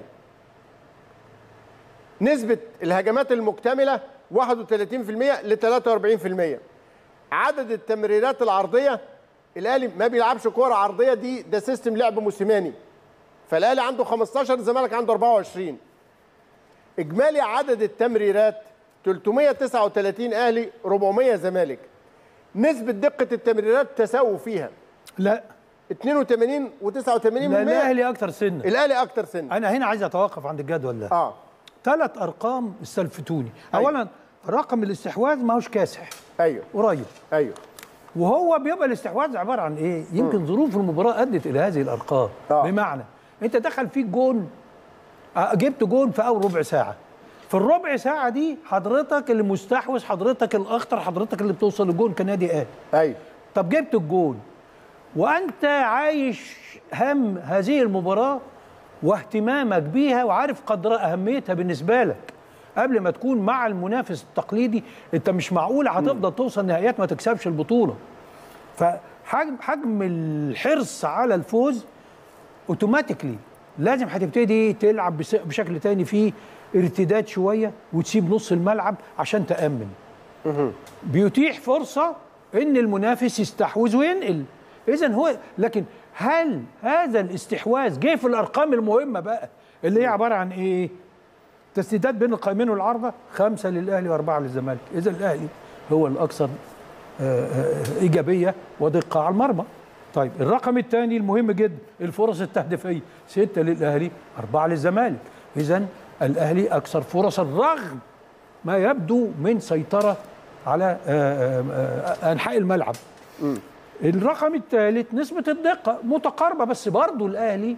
نسبه الهجمات المكتمله 31% ل 43%. عدد التمريرات العرضيه الاهلي ما بيلعبش كوره عرضيه، ده سيستم لعب موسيماني، فالاهلي عنده 15 الزمالك عنده 24. اجمالي عدد التمريرات 339 اهلي 400 زمالك. نسبه دقه التمريرات تساووا فيها، لا 82 و89%. الاهلي اكتر سنه، الاهلي اكتر سنه. انا هنا عايز اتوقف عند الجدول ده. 3 ارقام استلفتوني. اولا رقم الاستحواذ ما هوش كاسح، قريب، وهو بيبقى الاستحواذ عباره عن ايه؟ يمكن ظروف المباراه ادت الى هذه الارقام. بمعنى انت دخل فيك جون، جبت جون في اول ربع ساعه، في الربع ساعه دي حضرتك اللي مستحوذ، حضرتك الاخطر، حضرتك اللي بتوصل للجون كنادي اهلي. طب جبت الجون وانت عايش هم هذه المباراه واهتمامك بيها وعارف قدر اهميتها بالنسبه لك قبل ما تكون مع المنافس التقليدي. انت مش معقول هتفضل توصل نهائيات ما تكسبش البطوله. فحجم الحرص على الفوز اوتوماتيكلي لازم هتبتدي تلعب بشكل تاني فيه ارتداد شويه وتسيب نص الملعب عشان تامن. بيتيح فرصه ان المنافس يستحوذ وينقل. اذا هو لكن هل هذا الاستحواذ جه في الارقام المهمه بقى اللي هي عباره عن ايه؟ تسديدات بين القائمين والعارضه 5 للاهلي و4 للزمالك. اذا الاهلي هو الاكثر ايجابيه ودقه على المرمى. طيب الرقم الثاني المهم جدا الفرص التهديفيه 6 للاهلي 4 للزمالك. اذا الاهلي اكثر فرصا رغم ما يبدو من سيطره على انحاء الملعب. الرقم الثالث نسبه الدقه متقاربه، بس برضه الاهلي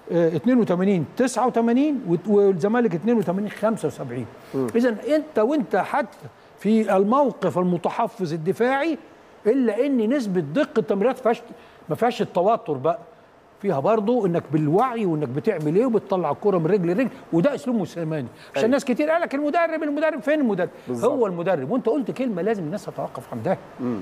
82 89 والزمالك 82 75. اذا وانت حتى في الموقف المتحفظ الدفاعي الا ان نسبه دقه التمريرات ما فيهاش التوتر بقى، فيها برضو انك بالوعي وانك بتعمل ايه وبتطلع الكره من رجل لرجل، وده اسلوب موسيماني. عشان ناس كتير قال لك المدرب فين المدرب؟ بالزبط. هو المدرب، وانت قلت كلمه لازم الناس تتوقف عندها.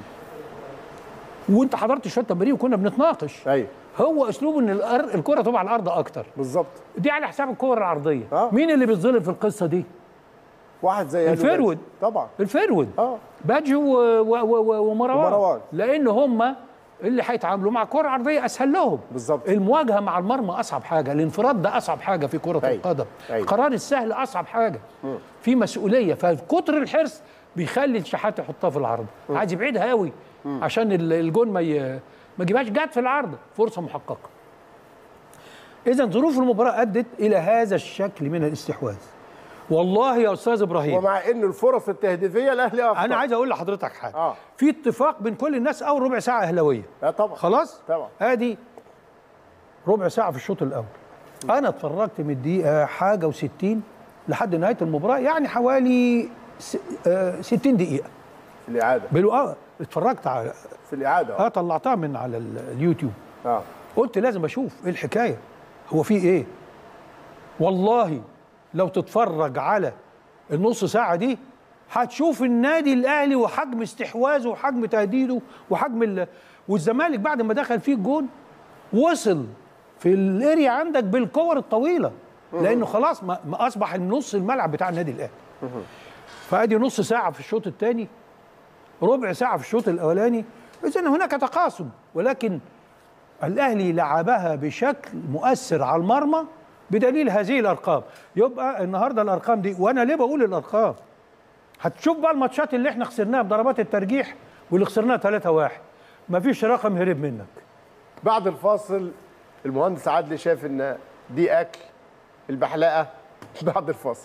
وانت حضرت شويه تمارين وكنا بنتناقش. ايوه هو اسلوب ان الكره تبقى على الارض اكتر. بالظبط. دي على حساب الكره العرضيه. مين اللي بيتظلم في القصه دي؟ واحد زي الفرود. طبعا الفرود. باجي ومروان، لان هم اللي هيتعاملوا مع كره عرضيه اسهل لهم. بالظبط. المواجهه مع المرمى اصعب حاجه، الانفراد ده اصعب حاجه في كره القدم. القرار السهل اصعب حاجه. في مسؤوليه، فكتر الحرص بيخلي الشحات يحطها في العرض، عايز يبعدها قوي عشان الجون ما يجيبهاش، جت في العرض فرصه محققه. اذا ظروف المباراه ادت الى هذا الشكل من الاستحواذ. والله يا استاذ ابراهيم، ومع ان الفرص التهديفيه الاهلي افضل. انا عايز اقول لحضرتك حاجه. في اتفاق بين كل الناس اول ربع ساعه اهلاويه. طبعا. خلاص طبعا. ادي ربع ساعه في الشوط الاول. انا اتفرجت من الدقيقه حاجه و60 لحد نهايه المباراه، يعني حوالي 60 دقيقه في الاعاده. اتفرجت على في الاعاده. طلعتها من على اليوتيوب. قلت لازم اشوف ايه الحكايه، هو في ايه. والله لو تتفرج على النص ساعه دي هتشوف النادي الاهلي وحجم استحواذه وحجم تهديده وحجم والزمالك بعد ما دخل فيه الجون وصل في الاريا عندك بالكور الطويله، لانه خلاص ما اصبح نص الملعب بتاع النادي الاهلي. فادي نص ساعه في الشوط الثاني، ربع ساعه في الشوط الاولاني. اذا هناك تقاسم، ولكن الاهلي لعبها بشكل مؤثر على المرمى بدليل هذه الارقام. يبقى النهارده الارقام دي، وانا ليه بقول الارقام؟ هتشوف بقى الماتشات اللي احنا خسرناها بضربات الترجيح واللي خسرناها 3-1، مفيش رقم هرب منك. بعد الفاصل المهندس عادل شاف ان دي اكل البحلقه. بعد الفاصل.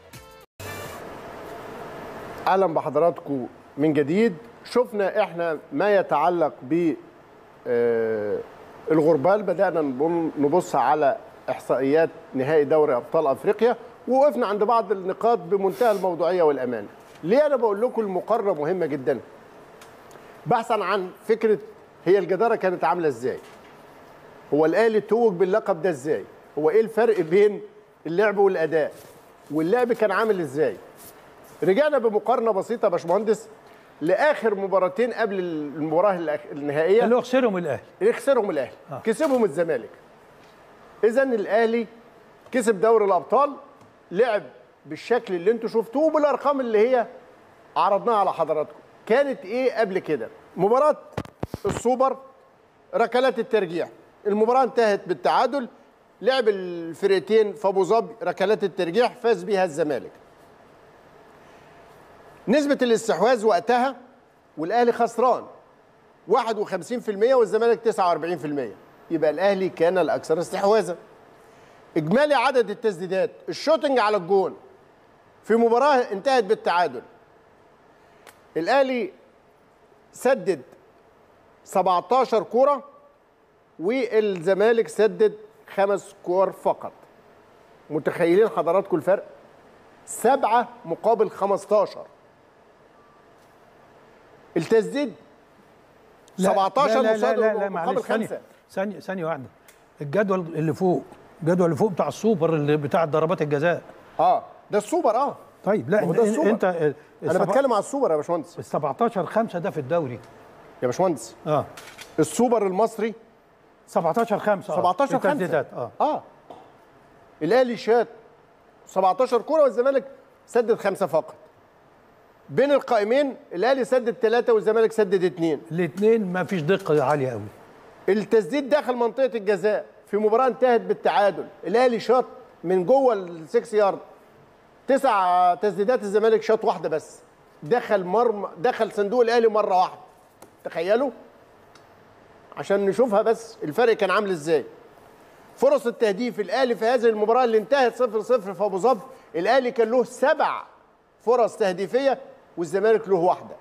اهلا بحضراتكم من جديد. شفنا احنا ما يتعلق ب الغربال، بدانا نبص على احصائيات نهائي دوري ابطال افريقيا، ووقفنا عند بعض النقاط بمنتهى الموضوعيه والامان. ليه انا بقول لكم المقارنه مهمه جدا؟ بحثا عن فكره هي الجداره كانت عامله ازاي؟ هو الاهلي توج باللقب ده ازاي؟ هو ايه الفرق بين اللعب والاداء؟ واللعب كان عامل ازاي؟ رجعنا بمقارنه بسيطه يا باشمهندس لاخر مباراتين قبل المباراه النهائيه اللي خسرهم الاهلي. كسبهم الزمالك. اذا الاهلي كسب دوري الابطال، لعب بالشكل اللي انتم شفتوه بالارقام اللي هي عرضناها على حضراتكم. كانت ايه قبل كده؟ مباراه السوبر، ركلات الترجيح، المباراه انتهت بالتعادل، لعب الفرقتين في ابو ظبي ركلات الترجيح، فاز بيها الزمالك. نسبه الاستحواذ وقتها والاهلي خسران 51% والزمالك 49%، يبقى الاهلي كان الاكثر استحواذا. اجمالي عدد التسديدات، الشوتنج على الجون في مباراه انتهت بالتعادل، الاهلي سدد 17 كوره والزمالك سدد 5 كور فقط. متخيلين حضراتكم الفرق؟ 7 مقابل 15. التسديد 17 مقابل 5. ثانية واحدة. الجدول اللي فوق بتاع السوبر اللي بتاع ضربات الجزاء. ده السوبر. طيب لا انت انا بتكلم على السوبر يا باشمهندس. ال 17-5 ده في الدوري يا باشمهندس. السوبر المصري 17-5. 17-5. الاهلي شات 17 كوره والزمالك سدد 5 فقط. بين القائمين الاهلي سدد 3 والزمالك سدد 2. الاثنين ما فيش دقه عاليه قوي. التسديد داخل منطقه الجزاء في مباراه انتهت بالتعادل، الاهلي شاط من جوه ال6 يارد 9 تسديدات، الزمالك شاط واحده بس، دخل صندوق الاهلي مره واحده. تخيلوا عشان نشوفها بس الفرق كان عامل ازاي. فرص التهديف الاهلي في هذه المباراه اللي انتهت 0-0 في ابو ظبي، الاهلي كان له 7 فرص تهديفيه والزمالك له واحده.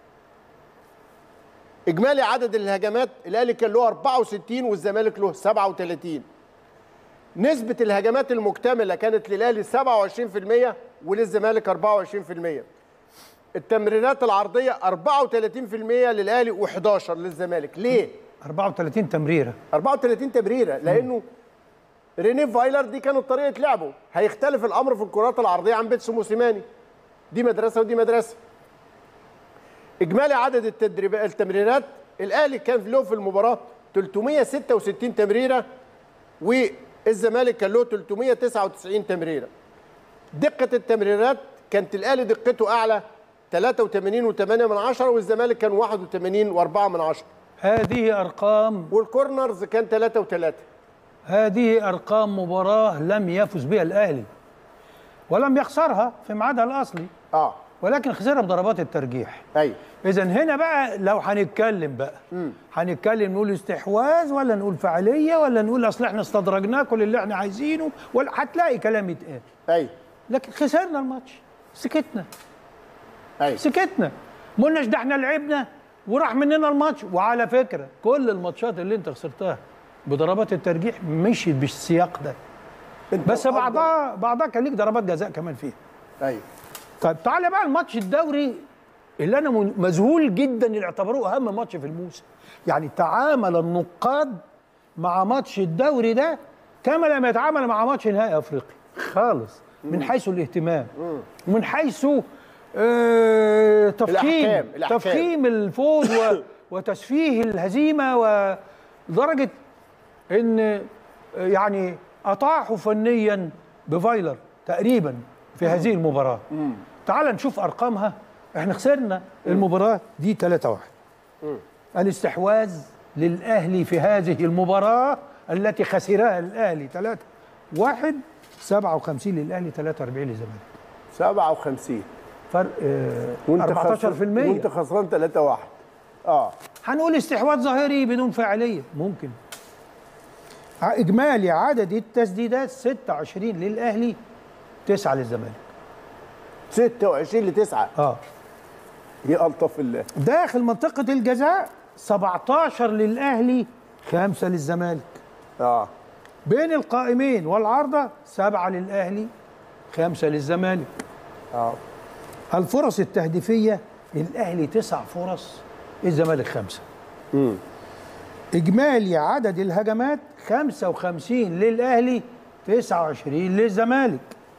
اجمالي عدد الهجمات الاهلي كان له 64 والزمالك له 37. نسبة الهجمات المكتملة كانت للأهلي 27% وللزمالك 24%. التمريرات العرضية 34% للأهلي و11 للزمالك. ليه؟ 34 تمريره 34 تمريرة لأنه رينيه فايلر دي كانت طريقة لعبه. هيختلف الأمر في الكرات العرضية عن بيتسو موسيماني. دي مدرسة ودي مدرسة. إجمالي عدد التمريرات الأهلي كان له في المباراة 366 تمريرة والزمالك كان له 399 تمريرة. دقة التمريرات كانت الأهلي دقته أعلى 83.8 والزمالك كان 81.4. هذه ارقام والكورنرز كان 3 و3. هذه ارقام مباراه لم يفز بها الاهلي ولم يخسرها في ميعادها الاصلي، ولكن خسرها بضربات الترجيح. ايوه. اذا هنا بقى لو هنتكلم بقى هنتكلم نقول استحواذ ولا نقول فعاليه ولا نقول اصل احنا استدرجناه كل اللي احنا عايزينه، ولا هتلاقي كلام يتقال. ايوه. لكن خسرنا الماتش، سكتنا. ايوه. سكتنا، ما قلناش ده احنا لعبنا وراح مننا الماتش. وعلى فكره كل الماتشات اللي انت خسرتها بضربات الترجيح مشيت بالسياق ده، بس بعضها كان ليك ضربات جزاء كمان فيها. ايوه. طيب تعالى بقى الماتش الدوري اللي انا مذهول جدا اللي اعتبروه اهم ماتش في الموسم. يعني تعامل النقاد مع ماتش الدوري ده كما لم يتعامل مع ماتش نهائي افريقي خالص، من حيث الاهتمام ومن حيث تفخيم الفوز وتسفيه الهزيمه، ودرجه ان يعني اطاحوا فنيا بفايلر تقريبا في هذه المباراه. تعال نشوف ارقامها. احنا خسرنا المباراه دي 3-1. الاستحواذ للاهلي في هذه المباراه التي خسرها الاهلي 3-1 57 للاهلي 43 للزمالك. 57 فرق 14%. وانت خسران 3-1. هنقول استحواذ ظاهري بدون فاعليه ممكن. اجمالي عدد التسديدات 26 للاهلي 9 للزمالك. 26 ل9. هي الطف الله. داخل منطقه الجزاء 17 للاهلي 5 للزمالك. بين القائمين والعارضه 7 للاهلي 5 للزمالك. الفرص التهديفيه الاهلي 9 فرص الزمالك 5. اجمالي عدد الهجمات 55 للاهلي 29 للزمالك.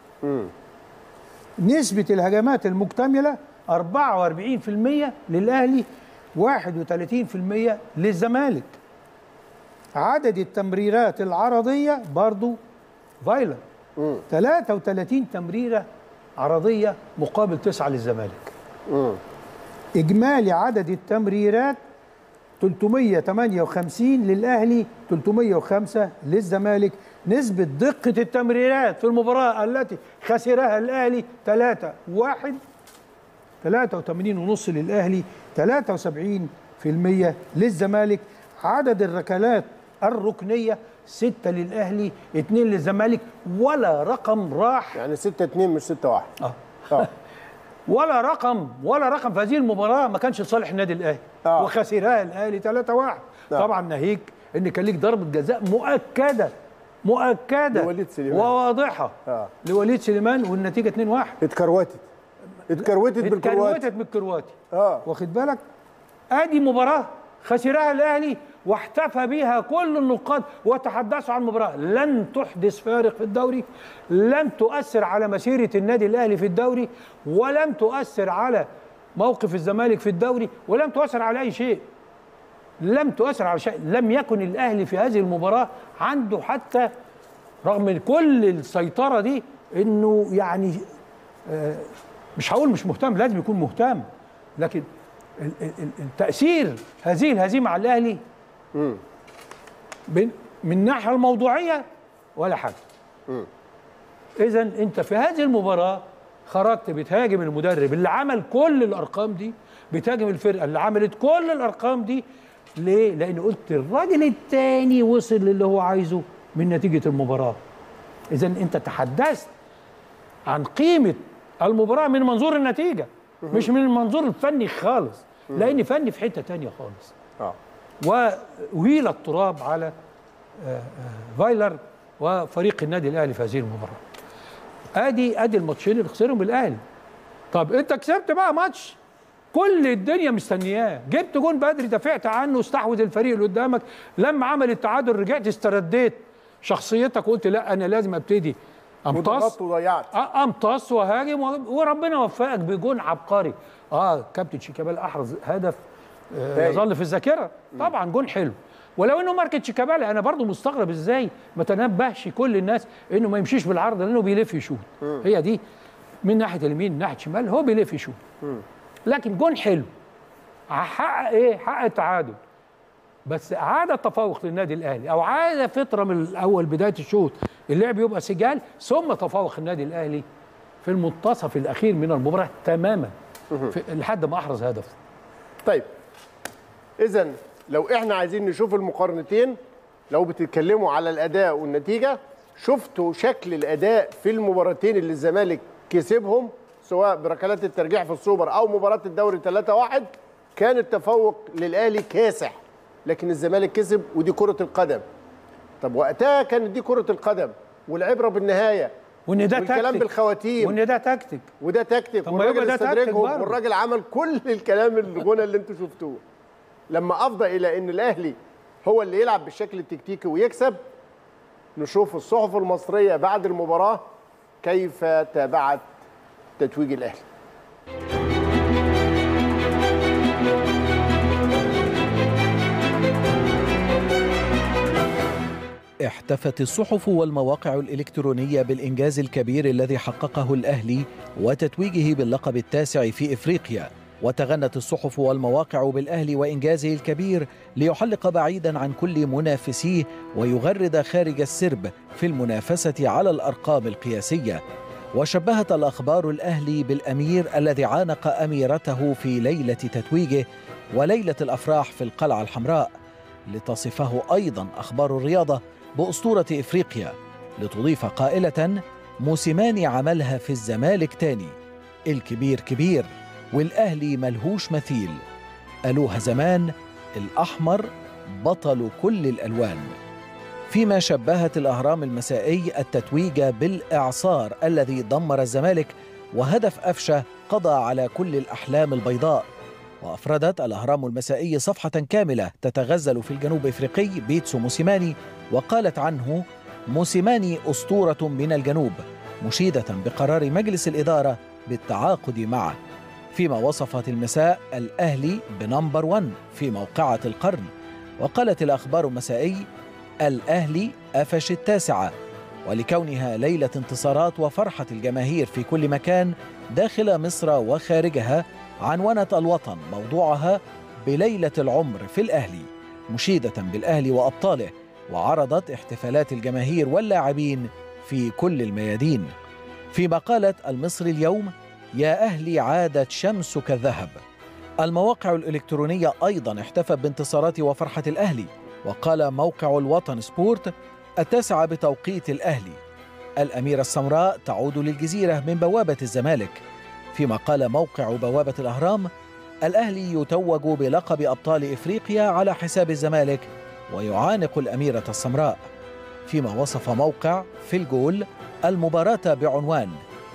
نسبة الهجمات المكتملة 44% للاهلي 31% للزمالك. عدد التمريرات العرضية برضو فايلر 33 تمريرة عرضية مقابل 9 للزمالك. إجمالي عدد التمريرات 358 للأهلي 305 للزمالك. نسبة دقة التمريرات في المباراة التي خسرها الأهلي 3-1 83.5 للأهلي 73% للزمالك. عدد الركلات الركنية 6 للأهلي 2 للزمالك، ولا رقم راح. يعني 6-2 مش 6-1. ولا رقم في هذه المباراة ما كانش لصالح النادي الأهلي. وخسرها الأهلي 3-1. طبعا ناهيك ان كان ليك ضربة جزاء مؤكدة وواضحة لوليد سليمان والنتيجة 2-1. اتكروتت بالكرواتي. واخد بالك؟ ادي مباراة خسرها الاهلي واحتفى بها كل النقاد وتحدثوا عن مباراة لن تحدث فارق في الدوري، لن تؤثر على مسيرة النادي الاهلي في الدوري، ولم تؤثر على موقف الزمالك في الدوري، ولم تؤثر على اي شيء. لم يكن الاهلي في هذه المباراة عنده حتى رغم كل السيطرة دي انه يعني مش هقول مش مهتم، لازم يكون مهتم، لكن التأثير هذه الهزيمة على الأهلي من الناحية الموضوعية ولا حاجة. إذا أنت في هذه المباراة خرجت بتهاجم المدرب اللي عمل كل الأرقام دي، بتهاجم الفرقة اللي عملت كل الأرقام دي. ليه؟ لأن قلت الراجل التاني وصل للي هو عايزه من نتيجة المباراة. إذا أنت تحدثت عن قيمة المباراة من منظور النتيجة، مش من المنظور الفني خالص، لأن فني في حتة تانية خالص. وهيل التراب على فايلر وفريق النادي الاهلي في هذه المباراه. ادي الماتشين اللي خسرهم الاهلي. طب انت كسبت بقى ماتش كل الدنيا مستنياه، جبت جون بدري، دافعت عنه، استحوذ الفريق اللي قدامك، لما عمل التعادل رجعت استرديت شخصيتك وقلت لا انا لازم ابتدي امتص وضيعت امتص وهاجم وربنا وفقك بجون عبقري. كابتن شيكابالا احرز هدف يظل في الذاكره طبعا، جون حلو. ولو انه ماركه شيكابالا انا برضو مستغرب ازاي ما تنبهش كل الناس انه ما يمشيش بالعرض لانه بيلف يشوط. هي دي من ناحيه اليمين من ناحيه الشمال هو بيلف يشوط. لكن جون حلو حقق ايه؟ حقق التعادل. بس عاد التفوق للنادي الاهلي او عاد فتره من الاول بدايه الشوط اللعب يبقى سجال، ثم تفوق النادي الاهلي في المنتصف الاخير من المباراه تماما لحد ما احرز هدف. طيب اذا لو احنا عايزين نشوف المقارنتين، لو بتتكلموا على الاداء والنتيجه، شفتوا شكل الاداء في المباراتين اللي الزمالك كسبهم سواء بركلات الترجيح في السوبر او مباراه الدوري 3-1، كان التفوق للاهلي كاسح، لكن الزمالك كسب ودي كره القدم. طب وقتها كانت دي كره القدم والعبره بالنهايه، وان ده والكلام بالخواتيم، وان ده تكتيك وده تكتيك، والراجل استدرجهم، والراجل عمل كل الكلام الغنى اللي انتم شفتوه. لما افضى الى ان الاهلي هو اللي يلعب بالشكل التكتيكي ويكسب، نشوف الصحف المصريه بعد المباراه كيف تابعت تتويج الاهلي. احتفت الصحف والمواقع الإلكترونية بالإنجاز الكبير الذي حققه الأهلي وتتويجه باللقب التاسع في إفريقيا، وتغنت الصحف والمواقع بالأهلي وإنجازه الكبير ليحلق بعيدا عن كل منافسيه ويغرد خارج السرب في المنافسة على الأرقام القياسية. وشبهت الأخبار الأهلي بالأمير الذي عانق أميرته في ليلة تتويجه وليلة الأفراح في القلعة الحمراء، لتصفه أيضا أخبار الرياضة بأسطورة إفريقيا، لتضيف قائلة: موسيماني عملها في الزمالك تاني، الكبير كبير والأهلي ملهوش مثيل، قالوها زمان الأحمر بطل كل الألوان. فيما شبهت الأهرام المسائي التتويج بالإعصار الذي دمر الزمالك وهدف أفشة قضى على كل الأحلام البيضاء. وأفردت الأهرام المسائي صفحة كاملة تتغزل في الجنوب إفريقي بيتسو موسيماني، وقالت عنه: موسيماني أسطورة من الجنوب، مشيدة بقرار مجلس الإدارة بالتعاقد معه. فيما وصفت المساء الأهلي بنمبر 1 في موقعة القرن، وقالت الأخبار المسائي: الأهلي قفش التاسعة، ولكونها ليلة انتصارات وفرحة الجماهير في كل مكان داخل مصر وخارجها، عنونت الوطن موضوعها بليلة العمر في الأهلي، مشيدة بالأهلي وأبطاله، وعرضت احتفالات الجماهير واللاعبين في كل الميادين. فيما قالت المصري اليوم: يا أهلي عادت شمسك الذهب. المواقع الإلكترونية أيضا احتفت بانتصارات وفرحة الأهلي، وقال موقع الوطن سبورت: التاسعة بتوقيت الأهلي، الأميرة السمراء تعود للجزيرة من بوابة الزمالك. فيما قال موقع بوابة الأهرام: الأهلي يتوج بلقب أبطال إفريقيا على حساب الزمالك ويعانق الأميرة السمراء. فيما وصف موقع في الجول المباراة بعنوان: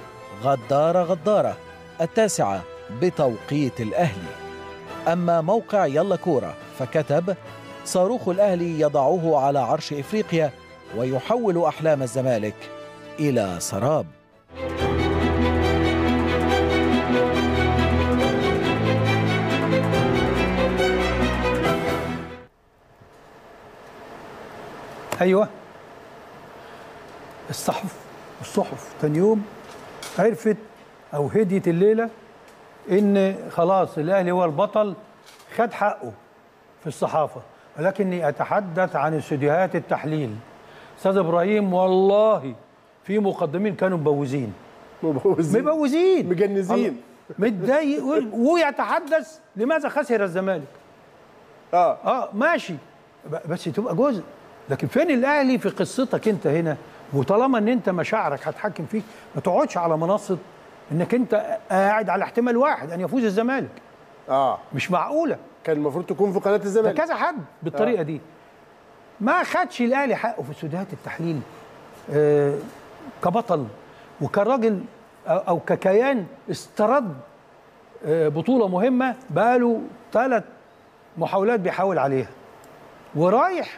غدارة غدارة، التاسعة بتوقيت الأهلي. أما موقع يلا كورة فكتب: صاروخ الأهلي يضعه على عرش إفريقيا ويحول أحلام الزمالك إلى سراب. ايوه، الصحف تاني يوم عرفت او هديت الليله ان خلاص الاهلي هو البطل، خد حقه في الصحافه. ولكني اتحدث عن استديوهات التحليل. استاذ ابراهيم، والله في مقدمين كانوا مبوزين مجنزين متضايق ويتحدث لماذا خسر الزمالك. ماشي، بس تبقى جزء. لكن فين الاهلي في قصتك انت هنا؟ وطالما ان انت مشاعرك هتحكم فيك، ما تقعدش على منصه انك انت قاعد على احتمال واحد ان يفوز الزمالك. مش معقوله. كان المفروض تكون في قناه الزمالك. ده كذا حد بالطريقه دي. ما خدش الاهلي حقه في استوديوهات التحليل كبطل وكراجل او ككيان استرد بطوله مهمه بقاله 3 محاولات بيحاول عليها، ورايح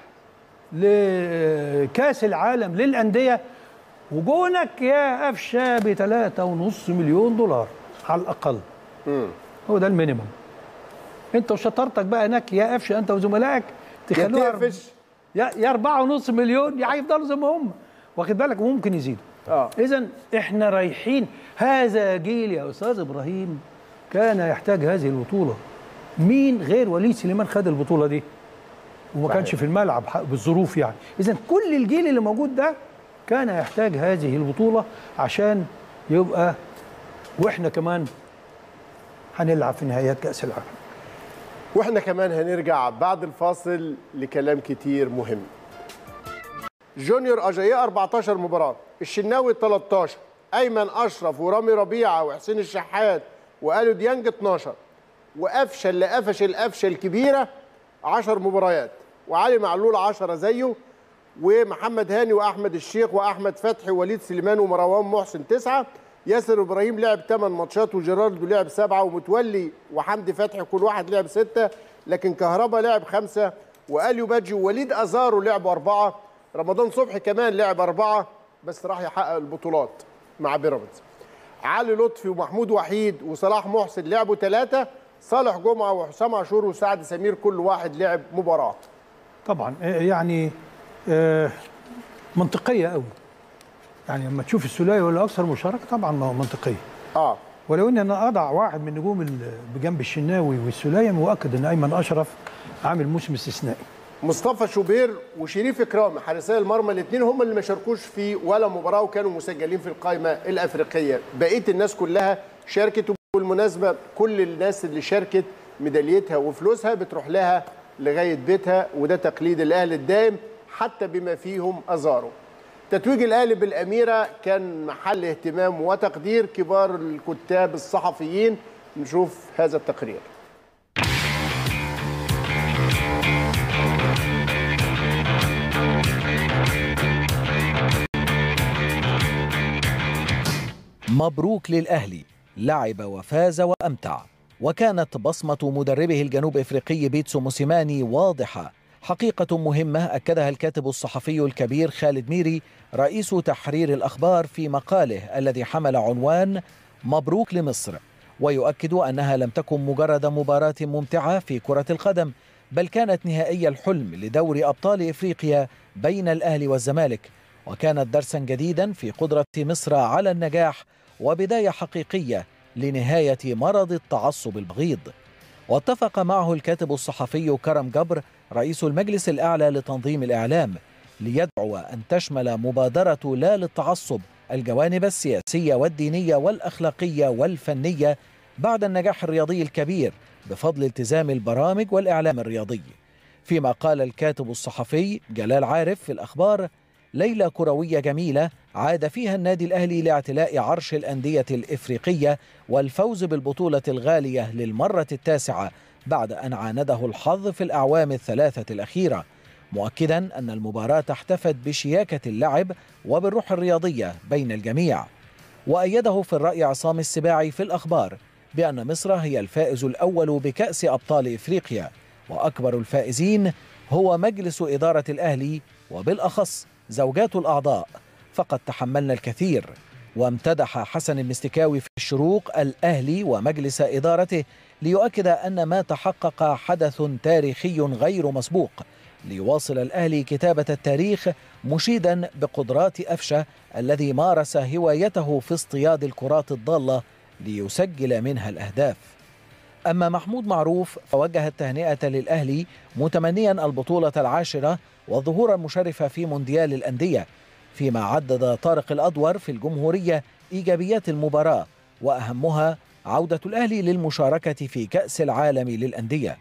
لكاس العالم للانديه وجونك يا قفشه ب 3.5 مليون دولار على الاقل. هو ده المينيمم. انت وشطارتك بقى هناك يا قفشه انت وزملائك تخلوها يا 4.5 مليون يا هيفضلوا زي ما هم، واخد بالك، وممكن يزيدوا. اذا احنا رايحين، هذا جيل يا استاذ ابراهيم كان يحتاج هذه البطوله. مين غير وليد سليمان خد البطوله دي وما كانش في الملعب بالظروف يعني. اذا كل الجيل اللي موجود ده كان يحتاج هذه البطوله عشان يبقى، واحنا كمان هنلعب في نهائيات كاس العالم. واحنا كمان هنرجع بعد الفاصل لكلام كتير مهم. جونيور أجاييه 14 مباراة، الشناوي 13، أيمن أشرف ورامي ربيعة وحسين الشحات وآلو ديانج 12، وقفشه اللي قفش القفشه الكبيره 10 مباريات، وعلي معلول 10 زيه، ومحمد هاني واحمد الشيخ واحمد فتحي ووليد سليمان ومروان محسن 9، ياسر ابراهيم لعب 8 ماتشات وجيراردو لعب 7، ومتولي وحمدي فتحي كل واحد لعب 6، لكن كهربا لعب 5، واليو باجي ووليد ازارو لعبوا 4، رمضان صبحي كمان لعب 4 بس راح يحقق البطولات مع بيراميدز. علي لطفي ومحمود وحيد وصلاح محسن لعبوا 3، صالح جمعه وحسام عاشور وسعد سمير كل واحد لعب مباراه. طبعا يعني منطقيه قوي، يعني لما تشوف الثلاثي ولا اكثر مشاركه طبعا منطقيه. ولو ان انا اضع واحد من نجوم بجنب الشناوي والثلاثي، مؤكد ان ايمن اشرف عامل موسم استثنائي. مصطفى شوبير وشريف اكرامي حارسي المرمى الاثنين هم اللي ما شاركوش في ولا مباراه وكانوا مسجلين في القائمه الافريقيه، بقيه الناس كلها شاركت. بالمناسبه كل الناس اللي شاركت ميداليتها وفلوسها بتروح لها لغايه بيتها، وده تقليد الاهلي الدائم حتى بما فيهم ازارو. تتويج الاهلي بالاميره كان محل اهتمام وتقدير كبار الكتاب الصحفيين. نشوف هذا التقرير. مبروك للأهلي، لعب وفاز وأمتع. وكانت بصمة مدربه الجنوب إفريقي بيتسو موسيماني واضحة، حقيقة مهمة أكدها الكاتب الصحفي الكبير خالد ميري رئيس تحرير الأخبار في مقاله الذي حمل عنوان مبروك لمصر، ويؤكد أنها لم تكن مجرد مباراة ممتعة في كرة القدم، بل كانت نهائي الحلم لدوري أبطال إفريقيا بين الأهلي والزمالك، وكانت درسا جديدا في قدرة مصر على النجاح وبداية حقيقية لنهاية مرض التعصب البغيض. واتفق معه الكاتب الصحفي كرم جبر رئيس المجلس الأعلى لتنظيم الإعلام ليدعو أن تشمل مبادرة لا للتعصب الجوانب السياسية والدينية والأخلاقية والفنية بعد النجاح الرياضي الكبير بفضل التزام البرامج والإعلام الرياضي. فيما قال الكاتب الصحفي جلال عارف في الأخبار: ليلة كروية جميلة عاد فيها النادي الأهلي لاعتلاء عرش الأندية الإفريقية والفوز بالبطولة الغالية للمرة التاسعة بعد أن عانده الحظ في الأعوام الثلاثة الأخيرة، مؤكدا أن المباراة احتفت بشياكة اللعب وبالروح الرياضية بين الجميع. وأيده في الرأي عصام السباعي في الأخبار بأن مصر هي الفائز الأول بكأس أبطال إفريقيا، وأكبر الفائزين هو مجلس إدارة الأهلي وبالأخص زوجات الأعضاء، فقد تحملنا الكثير. وامتدح حسن المستكاوي في الشروق الأهلي ومجلس إدارته ليؤكد أن ما تحقق حدث تاريخي غير مسبوق، ليواصل الأهلي كتابة التاريخ مشيدا بقدرات أفشة الذي مارس هوايته في اصطياد الكرات الضالة ليسجل منها الأهداف. أما محمود معروف فوجه التهنئة للأهلي متمنيا البطولة العاشرة والظهور المشرف في مونديال الأندية، فيما عدد طارق الأدور في الجمهورية إيجابيات المباراة وأهمها عودة الأهلي للمشاركة في كأس العالم للأندية.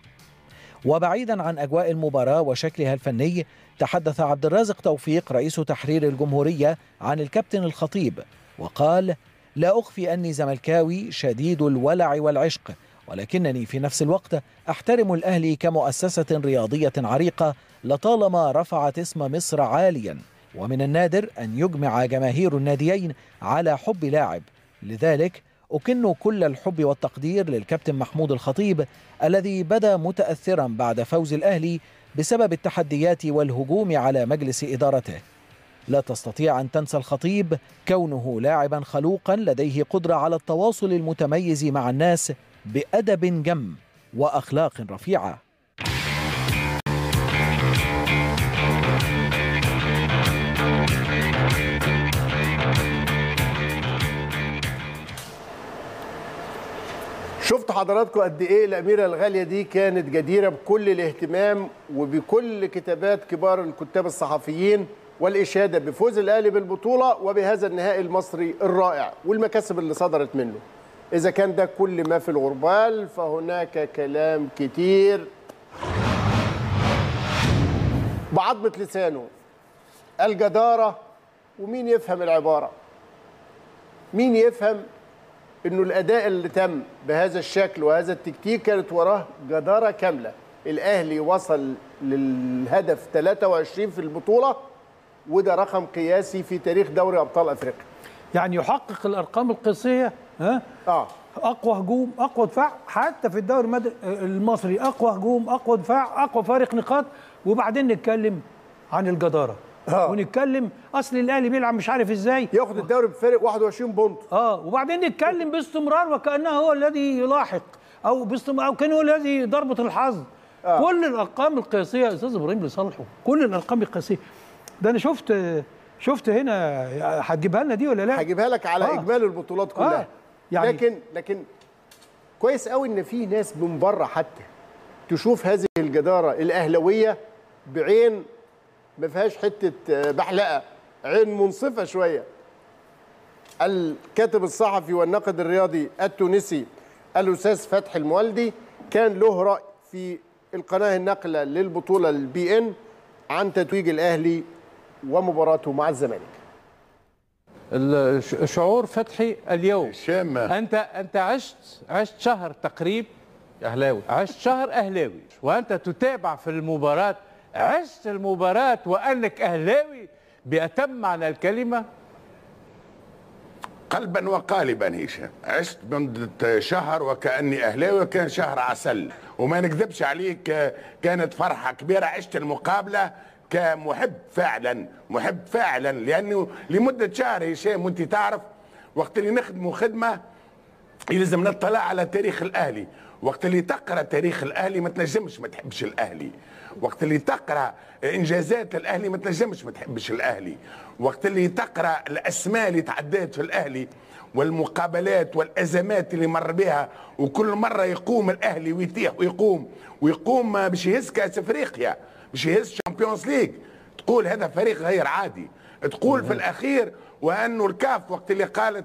وبعيدا عن أجواء المباراة وشكلها الفني، تحدث عبد الرازق توفيق رئيس تحرير الجمهورية عن الكابتن الخطيب وقال: لا أخفي أني زملكاوي شديد الولع والعشق، ولكنني في نفس الوقت أحترم الأهلي كمؤسسة رياضية عريقة لطالما رفعت اسم مصر عاليا، ومن النادر أن يجمع جماهير الناديين على حب لاعب، لذلك أكن كل الحب والتقدير للكابتن محمود الخطيب الذي بدا متأثرا بعد فوز الأهلي بسبب التحديات والهجوم على مجلس إدارته. لا تستطيع أن تنسى الخطيب كونه لاعبا خلوقا لديه قدرة على التواصل المتميز مع الناس بأدب جم وأخلاق رفيعة. شفت حضراتكم قد ايه الاميره الغاليه دي كانت جديره بكل الاهتمام وبكل كتابات كبار الكتاب الصحفيين والاشاده بفوز الاهلي بالبطوله وبهذا النهائي المصري الرائع والمكاسب اللي صدرت منه. اذا كان ده كل ما في الغربال فهناك كلام كتير بعضمه لسانه، الجداره. ومين يفهم العباره؟ مين يفهم انه الاداء اللي تم بهذا الشكل وهذا التكتيك كانت وراه جداره كامله. الاهلي وصل للهدف 23 في البطوله، وده رقم قياسي في تاريخ دوري ابطال افريقيا. يعني يحقق الارقام القياسيه. اقوى هجوم، اقوى دفاع، حتى في الدوري المصري اقوى هجوم، اقوى دفاع، اقوى فارق نقاط. وبعدين نتكلم عن الجداره. ونتكلم اصل الاهلي بيلعب مش عارف ازاي ياخد الدوري بفارق 21 بونت. وبعدين نتكلم باستمرار وكانه هو الذي يلاحق او كان هو الذي ضربه الحظ. كل الارقام القياسيه يا استاذ ابراهيم لصالحه، كل الارقام القياسيه. ده انا شفت هنا، هتجيبها لنا دي ولا لا؟ هجيبها لك على اجمالي البطولات كلها. يعني لكن كويس قوي ان في ناس من بره حتى تشوف هذه الجداره الاهلاويه بعين ما فيهاش حته بحلقه، عين منصفه شويه. الكاتب الصحفي والناقد الرياضي التونسي الاستاذ فتحي المولدي كان له راي في القناه الناقله للبطوله البي ان عن تتويج الاهلي ومباراته مع الزمالك. الشعور فتحي اليوم انت عشت شهر تقريب اهلاوي، عشت شهر اهلاوي وانت تتابع في المباراه، عشت المباراة وأنك أهلاوي بأتم معنى الكلمة؟ قلبا وقالبا هشام، عشت مدة شهر وكأني أهلاوي، وكان شهر عسل وما نكذبش عليك، كانت فرحة كبيرة. عشت المقابلة كمحب فعلا، محب فعلا، لأنه لمدة شهر هشام وانت تعرف وقت اللي نخدموا خدمة يلزم نطلع على تاريخ الأهلي. وقت اللي تقرأ تاريخ الأهلي ما تنجمش ما تحبش الأهلي. وقت اللي تقرأ إنجازات الأهلي ما تنجمش ما تحبش الأهلي. وقت اللي تقرأ الأسماء اللي تعدات في الأهلي والمقابلات والأزمات اللي مر بها، وكل مرة يقوم الأهلي ويتيح ويقوم باش يهز كأس أفريقيا، باش يهز شامبيونز ليج، تقول هذا فريق غير عادي. تقول في الأخير وأنه الكاف وقت اللي قالت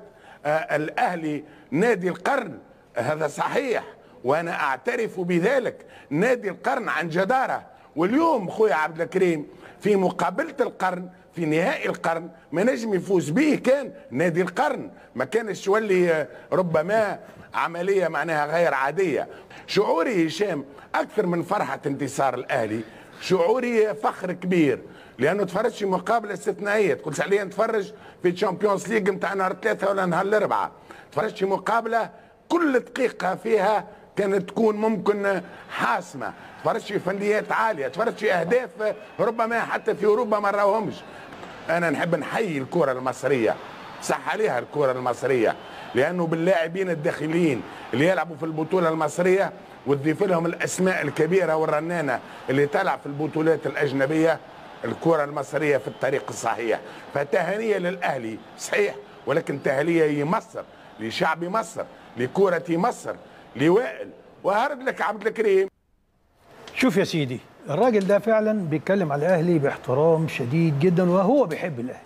الأهلي نادي القرن، هذا صحيح وانا اعترف بذلك، نادي القرن عن جداره. واليوم خويا عبد الكريم في مقابله القرن في نهائي القرن ما نجم يفوز به كان نادي القرن، ما كانش تولي ربما عمليه معناها غير عاديه. شعوري هشام اكثر من فرحه انتصار الاهلي، شعوري فخر كبير، لانه تفرجت في مقابله استثنائيه. تقول حاليا تفرج في الشامبيونز ليج نتاع نهار 3 ولا نهار 4، تفرجت في مقابله كل دقيقه فيها كانت تكون ممكن حاسمه، تفرجت في فنيات عاليه، تفرجت في اهداف ربما حتى في اوروبا ما راوهمش. انا نحب نحيي الكره المصريه، صح عليها الكره المصريه، لانه باللاعبين الداخليين اللي يلعبوا في البطوله المصريه وتضيف لهم الاسماء الكبيره والرنانه اللي تلعب في البطولات الاجنبيه، الكره المصريه في الطريق الصحيح. فتهنئه للاهلي صحيح، ولكن تهنئه لمصر، لشعب مصر، لكره مصر، لوائل وهرد لك عبد الكريم. شوف يا سيدي، الراجل ده فعلا بيتكلم على الاهلي باحترام شديد جدا، وهو بيحب الاهلي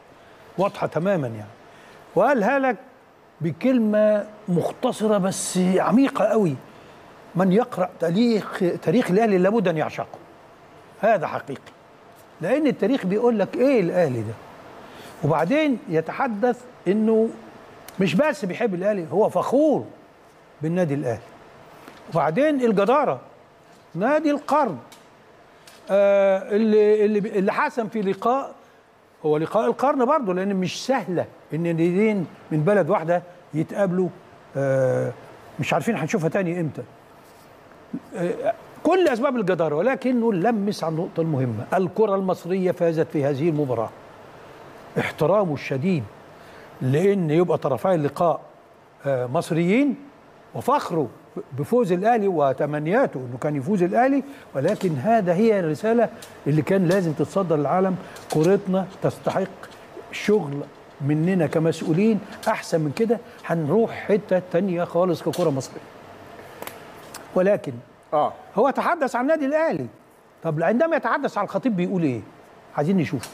واضحه تماما يعني، وقالها لك بكلمه مختصره بس عميقه قوي. من يقرا تاريخ الاهلي لابد ان يعشقه، هذا حقيقي، لان التاريخ بيقول لك ايه الاهلي ده. وبعدين يتحدث انه مش بس بيحب الاهلي، هو فخور بالنادي الاهلي. وبعدين الجداره، نادي القرن اللي حسم في لقاء هو لقاء القرن برضه، لان مش سهله ان ناديين من بلد واحده يتقابلوا. مش عارفين هنشوفها تاني امتى. كل اسباب الجداره، ولكنه لمس على النقطه المهمه. الكره المصريه فازت في هذه المباراه. احترامه الشديد لان يبقى طرفي اللقاء مصريين، وفخره بفوز الاهلي وتمنياته انه كان يفوز الاهلي، ولكن هي الرساله اللي كان لازم تتصدر للعالم. كورتنا تستحق شغل مننا كمسؤولين احسن من كده، هنروح حته تانية خالص ككره مصريه. ولكن هو تحدث عن النادي الاهلي. طب عندما يتحدث عن الخطيب بيقول ايه؟ عايزين نشوف.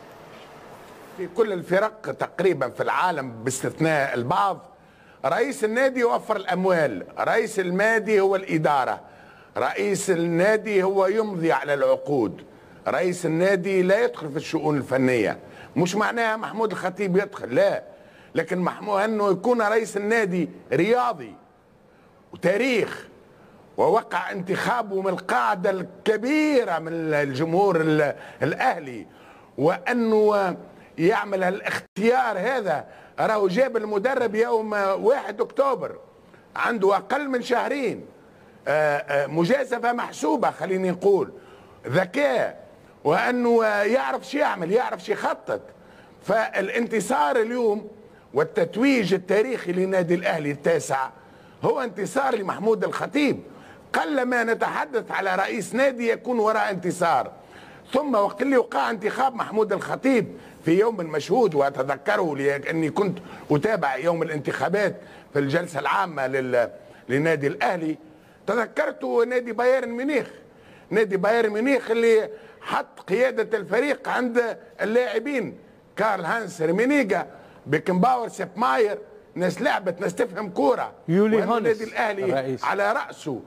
في كل الفرق تقريبا في العالم باستثناء البعض، رئيس النادي يوفر الاموال، رئيس النادي هو الاداره، رئيس النادي هو يمضي على العقود، رئيس النادي لا يدخل في الشؤون الفنيه. مش معناها محمود الخطيب يدخل، لا، لكن محمود انه يكون رئيس النادي رياضي وتاريخ، ووقع انتخابه من القاعده الكبيره من الجمهور الاهلي، وانه يعمل الاختيار هذا. راهو جاب المدرب يوم 1 اكتوبر، عنده اقل من شهرين، مجازفه محسوبه، خليني نقول ذكاء، وانه يعرف شو يعمل، يعرف شو يخطط. فالانتصار اليوم والتتويج التاريخي لنادي الاهلي التاسع هو انتصار لمحمود الخطيب. قلما نتحدث على رئيس نادي يكون وراء انتصار. ثم وقت اللي وقع انتخاب محمود الخطيب في يوم مشهود، واتذكره لاني كنت اتابع يوم الانتخابات في الجلسه العامه لنادي الاهلي، تذكرت نادي بايرن ميونخ. نادي بايرن ميونخ اللي حط قياده الفريق عند اللاعبين كارل هانس ريمينيجا، بيكنباور، سيب ماير، ناس لعبت، ناس تفهم كوره. يولي هونس النادي الاهلي على راسه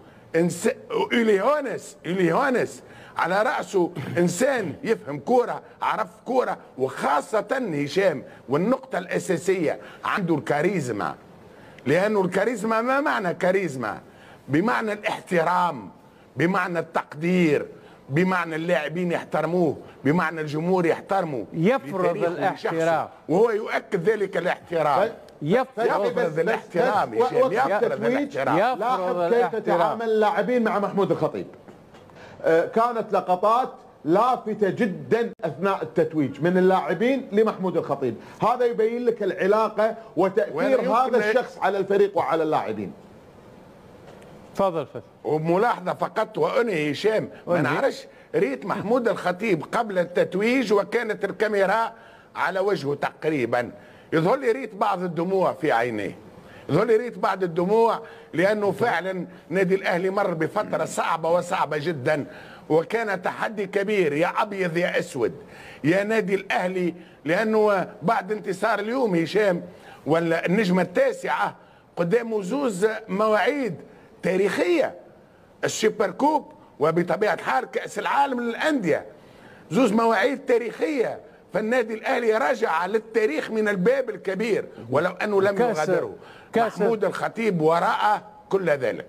يولي هونس على رأسه إنسان يفهم كورة، عرف كورة، وخاصة هشام. والنقطة الأساسية عنده الكاريزما، لأنه الكاريزما ما معنى كاريزما؟ بمعنى الاحترام، بمعنى التقدير، بمعنى اللاعبين يحترموه، بمعنى الجمهور يحترمه، يفرض الاحترام، وهو يؤكد ذلك الاحترام. يفرض الاحترام يا هشام، يفرض الاحترام. لاحظ كيف تعامل اللاعبين مع محمود الخطيب. كانت لقطات لافتة جدا أثناء التتويج من اللاعبين لمحمود الخطيب. هذا يبين لك العلاقة وتأثير هذا الشخص على الفريق وعلى اللاعبين. تفضل. وملاحظة فقط وأنهي هشام، ما نعرفش ريت محمود الخطيب قبل التتويج وكانت الكاميرا على وجهه تقريبا، يظهر لي ريت بعض الدموع في عينيه، يظهر لي ريت بعض الدموع، لأنه فعلا نادي الأهلي مر بفترة صعبة وصعبة جدا، وكان تحدي كبير، يا أبيض يا أسود يا نادي الأهلي. لأنه بعد انتصار اليوم هشام والنجمة التاسعة قدامه زوز مواعيد تاريخية، السوبر كوب وبطبيعة الحال كأس العالم للأندية، زوز مواعيد تاريخية. فالنادي الأهلي رجع للتاريخ من الباب الكبير ولو أنه لم يغادره. محمود الخطيب وراء كل ذلك.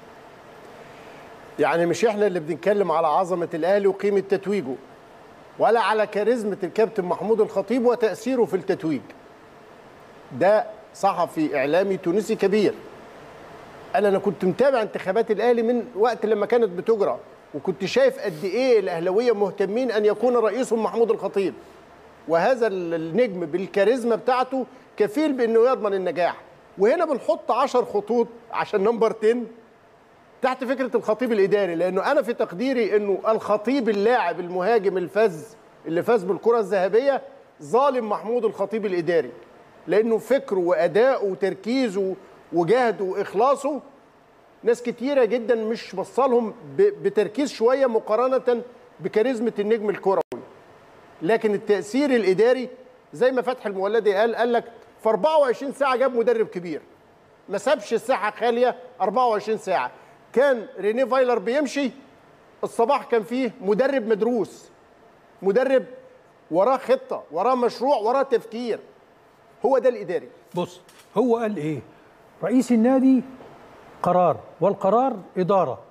يعني مش احنا اللي بنتكلم على عظمة الأهلي وقيمة تتويجه، ولا على كاريزمة الكابتن محمود الخطيب وتأثيره في التتويج. ده صحفي إعلامي تونسي كبير. أنا كنت متابع انتخابات الأهلي من وقت لما كانت بتجرى، وكنت شايف قد إيه الأهلاوية مهتمين أن يكون رئيسهم محمود الخطيب، وهذا النجم بالكاريزما بتاعته كفيل بأنه يضمن النجاح. وهنا بنحط 10 خطوط عشان نمبر 10 تحت فكرة الخطيب الإداري، لأنه أنا في تقديري أنه الخطيب اللاعب المهاجم الفذ اللي فاز بالكرة الذهبية ظالم محمود الخطيب الإداري، لأنه فكره وأداؤه وتركيزه وجهده وإخلاصه ناس كتيرة جدا مش بصلهم بتركيز شوية مقارنة بكاريزمة النجم الكروي. لكن التأثير الإداري زي ما فتحي المولدي قال لك في 24 ساعة جاب مدرب كبير، ما سابش الساحة خالية 24 ساعة. كان رينيه فايلر بيمشي الصباح كان فيه مدرب مدروس، مدرب وراه خطة، وراه مشروع، وراه تفكير. هو ده الإداري. بص، هو قال إيه؟ رئيس النادي قرار، والقرار إدارة،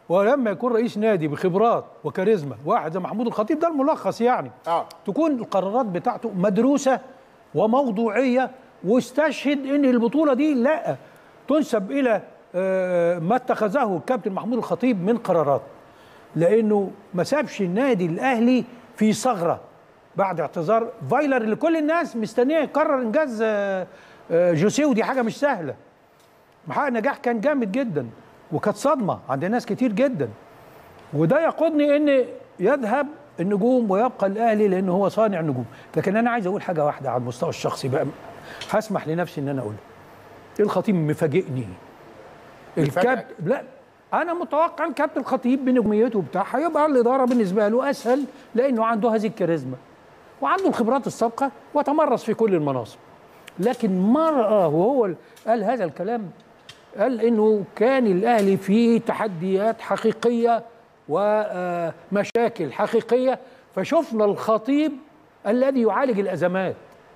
ولما يكون رئيس نادي بخبرات وكاريزما واحد زي محمود الخطيب، ده الملخص يعني. تكون القرارات بتاعته مدروسه وموضوعيه، واستشهد ان البطوله دي لا تنسب الى ما اتخذه الكابتن محمود الخطيب من قرارات، لانه ما سابش النادي الاهلي في ثغره بعد اعتذار فايلر اللي كل الناس مستنيه يقرر انجاز جوسيه، ودي حاجه مش سهله. محقق نجاح كان جامد جدا، وكانت صدمه عند ناس كتير جدا، وده يقودني ان يذهب النجوم ويبقى الاهلي لان هو صانع نجوم. لكن انا عايز اقول حاجه واحده على المستوى الشخصي بقى، هسمح لنفسي ان انا اقولها. الخطيب مفاجئني. لا، انا متوقع الكابتن الخطيب بنجوميته بتاعه هيبقى الاداره بالنسبه له اسهل، لانه عنده هذه الكاريزما وعنده الخبرات السابقه وتمرس في كل المناصب. لكن مرة وهو قال هذا الكلام، قال انه كان الاهلي في تحديات حقيقيه ومشاكل حقيقيه، فشفنا الخطيب الذي يعالج الازمات.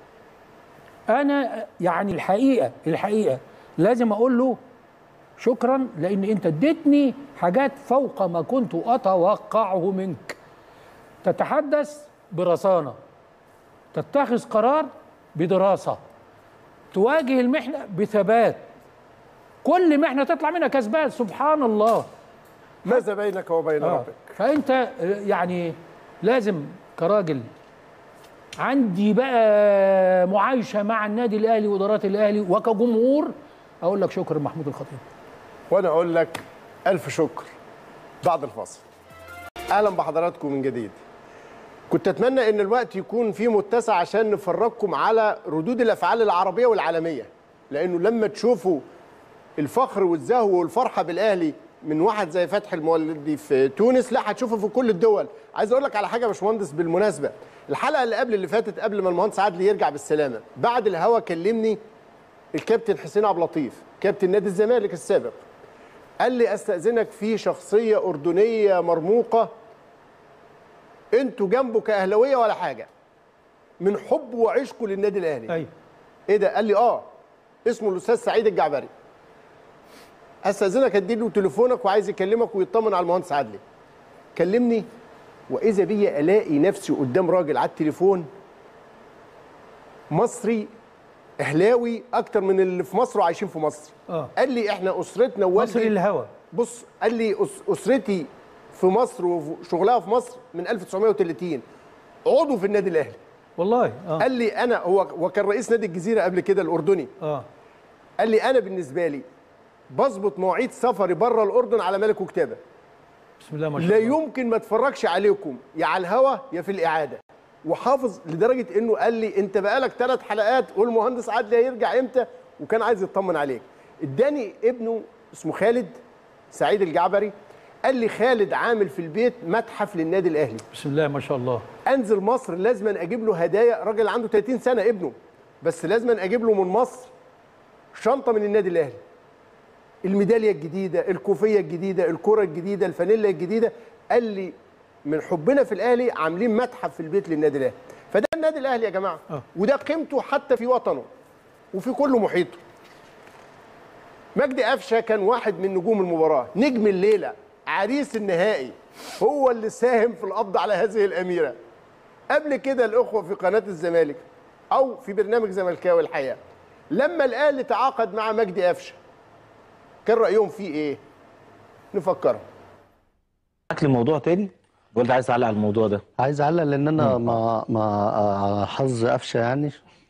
انا يعني الحقيقه لازم اقول له شكرا، لان انت اديتني حاجات فوق ما كنت اتوقعه منك. تتحدث برصانه، تتخذ قرار بدراسه، تواجه المحنه بثبات، كل محنه تطلع منها كسبان. سبحان الله، ماذا بينك وبين ربك. فانت يعني لازم كراجل عندي بقى معايشه مع النادي الاهلي وادارات الاهلي وكجمهور اقول لك شكر محمود الخطيب. وانا اقول لك الف شكر. بعد الفاصل اهلا بحضراتكم من جديد. كنت اتمنى ان الوقت يكون فيه متسع عشان نفرجكم على ردود الافعال العربيه والعالميه، لانه لما تشوفوا الفخر والزهو والفرحه بالاهلي من واحد زي فتحي المولدي في تونس، لا هتشوفه في كل الدول. عايز اقول لك على حاجه يا باشمهندس بالمناسبه، الحلقه اللي قبل اللي فاتت قبل ما المهندس عادل يرجع بالسلامه، بعد الهوا كلمني الكابتن حسين عبد اللطيف كابتن نادي الزمالك السابق، قال لي استاذنك في شخصيه اردنيه مرموقه انتوا جنبه كاهلاويه ولا حاجه، من حب وعشقه للنادي الاهلي. ايوه. ايه ده؟ قال لي اسمه الاستاذ سعيد الجعبري. استاذنك ادي له تليفونك وعايز يكلمك ويطمن على المهندس عادل. كلمني واذا بي الاقي نفسي قدام راجل على التليفون مصري اهلاوي اكتر من اللي في مصر وعايشين في مصر. قال لي احنا اسرتنا مصري الهوى. بص، قال لي اسرتي في مصر وشغلها في مصر من 1930 عضو في النادي الاهلي. والله. قال لي انا هو كان رئيس نادي الجزيره قبل كده الاردني. قال لي انا بالنسبه لي بظبط مواعيد سفري بره الاردن على ملك وكتابه. بسم الله ما شاء الله. لا يمكن ما اتفرجش عليكم يا على الهوا يا في الاعاده. وحافظ لدرجه انه قال لي انت بقالك 3 حلقات والمهندس عادل هيرجع امتى، وكان عايز يطمن عليك. اداني ابنه اسمه خالد سعيد الجعبري، قال لي خالد عامل في البيت متحف للنادي الاهلي. بسم الله ما شاء الله. انزل مصر لازم اجيب له هدايا، راجل عنده 30 سنه ابنه، بس لازم اجيب له من مصر شنطه من النادي الاهلي، الميداليه الجديده، الكوفيه الجديده، الكره الجديده، الفانيلا الجديده. قال لي من حبنا في الاهلي عاملين متحف في البيت للنادي الاهلي. فده النادي الاهلي يا جماعه، وده قيمته حتى في وطنه وفي كل محيطه. مجدي قفشه كان واحد من نجوم المباراه، نجم الليله، عريس النهائي، هو اللي ساهم في القبض على هذه الاميره. قبل كده الاخوه في قناه الزمالك او في برنامج زملكاوي الحقيقه لما الاهلي تعاقد مع مجدي قفشه كان رايهم فيه ايه؟ نفكرها. اكل موضوع تاني ولا عايز تعلق على الموضوع ده؟ عايز اعلق لان انا ما حظ قفشه يعني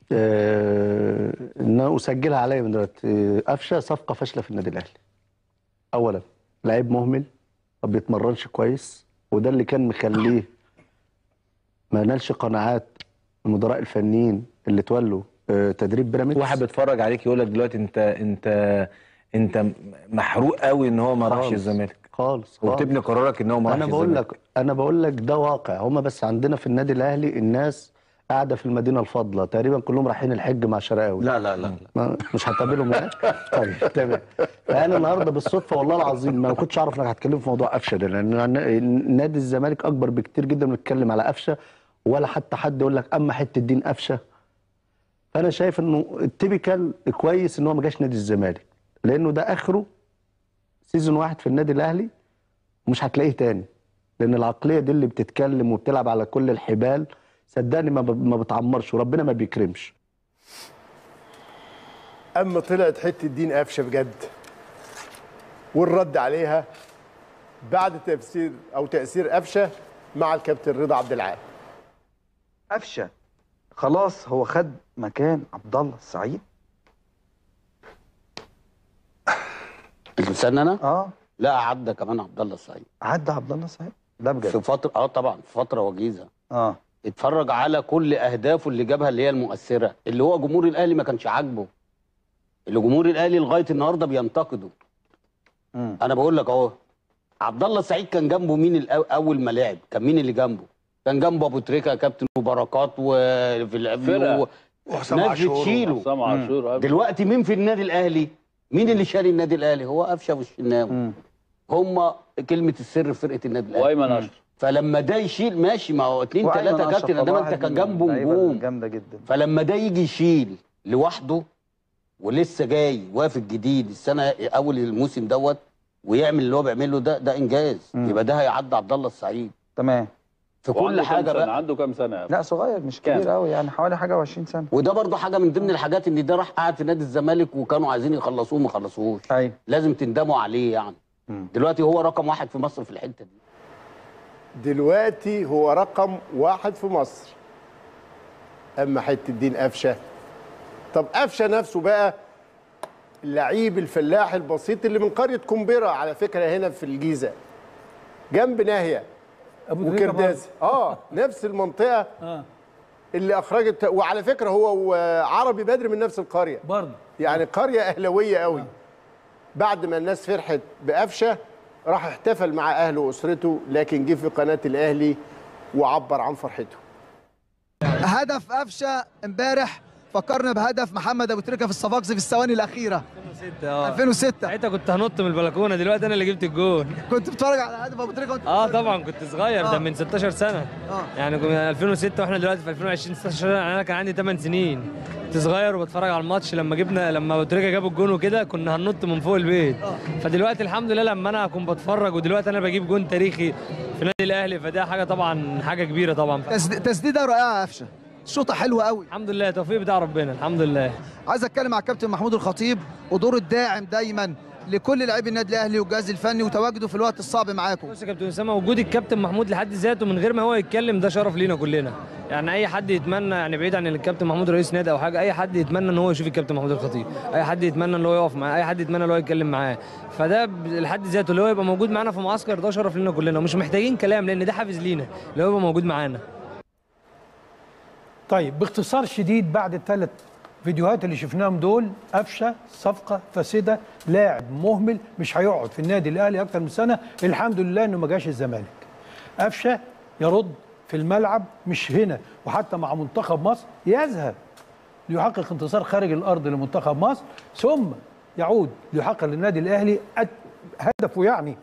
ان انا اسجلها عليا من دلوقتي. قفشه صفقه فاشله في النادي الاهلي. اولا لعيب مهمل ما بيتمرنش كويس، وده اللي كان مخليه ما نالش قناعات المدراء الفنيين اللي تولوا تدريب بيراميدز. واحد بيتفرج عليك يقول لك دلوقتي انت محروق قوي ان هو ما راحش الزمالك خالص، وبتبني قرارك ان هو ما راحش الزمالك. انا بقول لك ده واقع. هم بس عندنا في النادي الاهلي الناس قاعده في المدينه الفاضله تقريبا كلهم رايحين الحج مع شرقاوي. لا مش هتقابلهم هناك. طيب تمام. فانا النهارده بالصدفه والله العظيم ما كنتش اعرف انك هتكلم في موضوع قفشه ده، لان نادي الزمالك اكبر بكتير جدا من نتكلم على قفشه، ولا حتى حد يقول لك اما حته الدين قفشه. فانا شايف انه التيبيكال كويس ان هو ما جاش نادي الزمالك، لانه ده اخره سيزون واحد في النادي الاهلي ومش هتلاقيه تاني، لان العقليه دي اللي بتتكلم وبتلعب على كل الحبال صدقني ما بتعمرش وربنا ما بيكرمش. اما طلعت حته الدين قفشه بجد والرد عليها بعد تفسير او تاثير قفشه مع الكابتن رضا عبد العال. قفشه خلاص هو خد مكان عبد الله السعيد. استنى انا؟ لا عدى كمان عبد الله السعيد. عدى عبد الله السعيد؟ ده بجد؟ في فتره طبعا في فتره وجيزه. اتفرج على كل اهدافه اللي جابها اللي هي المؤثره، اللي هو جمهور الاهلي ما كانش عاجبه، اللي جمهور الاهلي لغايه النهارده بينتقده. انا بقول لك اهو، عبد الله السعيد كان جنبه مين اول ما لعب؟ كان مين اللي جنبه؟ كان جنبه ابو تريكه كابتن وبركات وفي الفرقه وحسام ناس عاشور بتشيله. دلوقتي مين في النادي الاهلي؟ مين اللي شال النادي الاهلي؟ هو قفشه والشناوي. هم كلمه السر في فرقه النادي الاهلي. وايمن اشرف. فلما ده يشيل ماشي، ما هو 2 3 كابتن، انما انت كان جنبه نجوم جامده جدا. فلما ده يجي يشيل لوحده ولسه جاي وافد جديد السنه اول الموسم دوت ويعمل اللي هو بيعمله ده انجاز. يبقى ده هيعدي عبد الله السعيد. تمام. في كل حاجه بقى. عنده كام سنه؟ لا صغير مش كبير قوي يعني، حوالي حاجه و20 سنه. وده برضه حاجه من ضمن الحاجات ان ده راح قعد في نادي الزمالك وكانوا عايزين يخلصوه ما خلصوهوش. ايوه لازم تندموا عليه يعني. دلوقتي هو رقم 1 في مصر في الحته دي. دلوقتي هو رقم 1 في مصر. اما حته الدين قفشه، طب قفشه نفسه بقى اللعيب الفلاح البسيط اللي من قريه كومبيرا على فكره هنا في الجيزه جنب ناهيه وكرداز، نفس المنطقه اللي اخرجت. وعلى فكره هو وعربي بدر من نفس القريه برضه، يعني قريه اهلاويه قوي. بعد ما الناس فرحت بقفشه راح احتفل مع اهله واسرته، لكن جه في قناه الاهلي وعبر عن فرحته. هدف قفشه امبارح فكرنا بهدف محمد ابو تريكه في الصفاقسي في الثواني الاخيره 2006. ساعتها كنت هنط من البلكونه، دلوقتي انا اللي جبت الجول. كنت بتتفرج على هدف ابو تريكه وانت طبعا كنت صغير. ده من 16 سنه. يعني كنا 2006 واحنا دلوقتي في 2020 16 سنه. انا كان عندي 8 سنين، كنت صغير وبتفرج على الماتش لما ابو تريكه جاب الجون وكده كنا هننط من فوق البيت. فدلوقتي الحمد لله لما انا اكون بتفرج ودلوقتي انا بجيب جون تاريخي في نادي الاهلي، فده حاجه طبعا حاجه كبيره طبعا. تسديده رائعه قفشه، شوطه حلوه قوي. الحمد لله، توفيق بتاع ربنا الحمد لله. عايز اتكلم مع الكابتن محمود الخطيب ودوره الداعم دايما لكل لاعبي النادي الاهلي والجهاز الفني وتواجده في الوقت الصعب معاكم. بص يا كابتن اسامه، وجود الكابتن محمود لحد ذاته من غير ما هو يتكلم ده شرف لينا كلنا. يعني اي حد يتمنى، يعني بعيد عن الكابتن محمود رئيس نادي او حاجه، اي حد يتمنى ان هو يشوف الكابتن محمود الخطيب، اي حد يتمنى ان هو يقف معاه، اي حد يتمنى ان هو يتكلم معاه. فده لحد ذاته اللي هو يبقى موجود معانا في معسكر ده شرف لينا كلنا، ومش محتاجين كلام لان ده حافز لينا اللي هو يبقى موجود معانا. طيب باختصار شديد، بعد ال3 فيديوهات اللي شفناهم دول، قفشه صفقه فاسده، لاعب مهمل مش هيقعد في النادي الاهلي اكتر من سنه. الحمد لله انه ما جاش الزمالك. قفشه يرد في الملعب مش هنا، وحتى مع منتخب مصر يذهب ليحقق انتصار خارج الارض لمنتخب مصر، ثم يعود ليحقق للنادي الاهلي هدفه يعني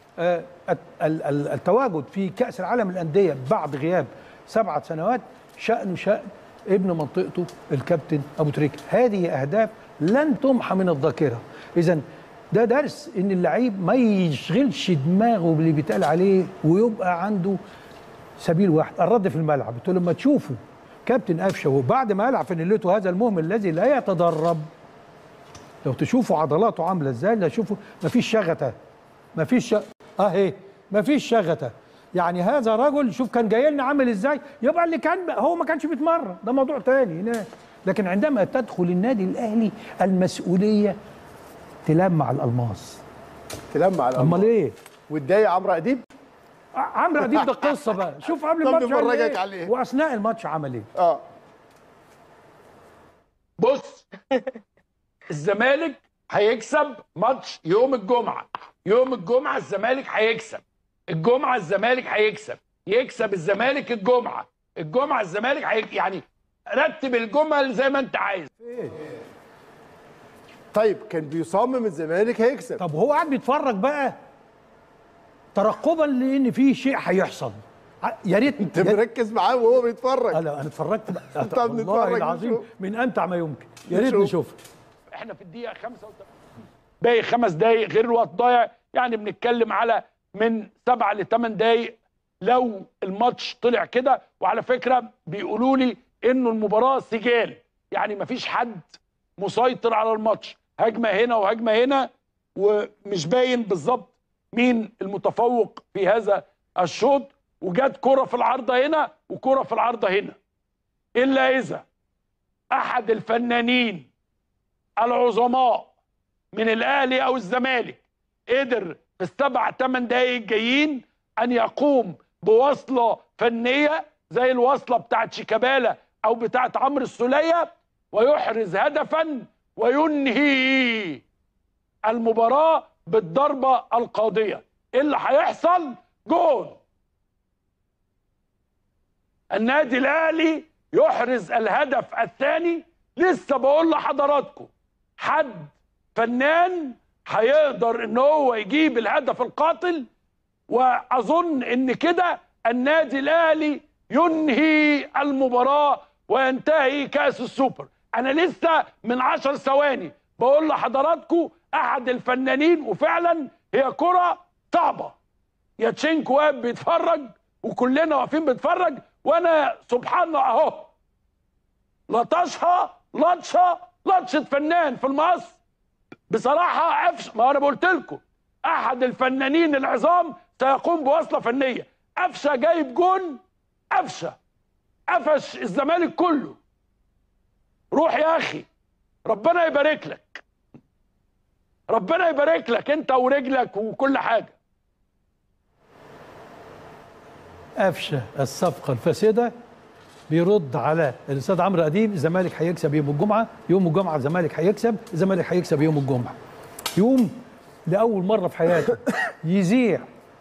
التواجد في كاس العالم للانديه بعد غياب 7 سنوات. شأنه شأن ابن منطقته الكابتن ابو تريكه. هذه اهداف لن تمحى من الذاكره. اذا ده درس ان اللعيب ما يشغلش دماغه باللي بيتقال عليه ويبقى عنده سبيل واحد، الرد في الملعب. انتوا لما تشوفوا كابتن قفشه وبعد ما يلعب في نيلته هذا المهمل الذي لا يتدرب، لو تشوفوا عضلاته عامله ازاي، لا تشوفوا مفيش شغته، مفيش اهي مفيش شغته. يعني هذا رجل شوف كان جاي لنا عامل ازاي، يبقى اللي كان هو ما كانش بيتمرن ده موضوع تاني هناك. لكن عندما تدخل النادي الاهلي المسؤوليه تلمع الالماس. تلمع الالماس. امال ايه؟ واتضايق عمرو اديب؟ عمرو اديب ده قصه بقى. شوف قبل الماتش عمل ايه واثناء الماتش عمل ايه. بص الزمالك هيكسب ماتش يوم الجمعه. يوم الجمعه الزمالك هيكسب. الجمعه الزمالك هيكسب. يكسب الزمالك الجمعه. الجمعه الزمالك يعني رتب الجمل زي ما انت عايز. طيب كان بيصمم الزمالك هيكسب. طب هو قاعد بيتفرج بقى ترقبا لان في شيء هيحصل. يا ريت انت مركز معاه وهو بيتفرج. لا انا اتفرجت بقى. والله العظيم من امتع ما يمكن. يا ريت نشوف. احنا في الدقيقه 85 باقي 5 دقايق غير الوقت ضايع، يعني بنتكلم على من 7 ل 8 دقايق لو الماتش طلع كده. وعلى فكره بيقولوا لي انه المباراه سجال، يعني مفيش حد مسيطر على الماتش، هجمه هنا وهجمه هنا ومش باين بالظبط مين المتفوق في هذا الشوط، وجت كرة في العارضة هنا وكرة في العارضة هنا، إلا إذا أحد الفنانين العظماء من الأهلي أو الزمالك قدر في ال7 8 دقايق الجايين أن يقوم بوصلة فنية زي الوصلة بتاعت شيكابالا أو بتاعت عمرو السولية ويحرز هدفا وينهي المباراة بالضربة القاضية. إيه اللي هيحصل؟ جول. النادي الأهلي يحرز الهدف الثاني. لسه بقول لحضراتكم حد فنان هيقدر ان هو يجيب الهدف القاتل، واظن ان كده النادي الاهلي ينهي المباراة وينتهي كأس السوبر. انا لسه من 10 ثواني بقول لحضراتكم احد الفنانين، وفعلا هي كرة صعبة. ياتشينكو واقف بيتفرج وكلنا واقفين بنتفرج، وانا سبحان الله اهو لطشها لطشه فنان في المقص. بصراحه ما انا قلت لكم احد الفنانين العظام سيقوم بوصله فنيه. قفشه جايب جون، قفشه قفش الزمالك كله. روح يا اخي، ربنا يبارك لك، ربنا يبارك لك انت ورجلك وكل حاجه. قفشه الصفقه الفاسده بيرد على الاستاذ عمرو اديب. الزمالك هيكسب يوم الجمعه، يوم الجمعه الزمالك هيكسب، الزمالك هيكسب يوم الجمعه. يوم لاول مره في حياته يذيع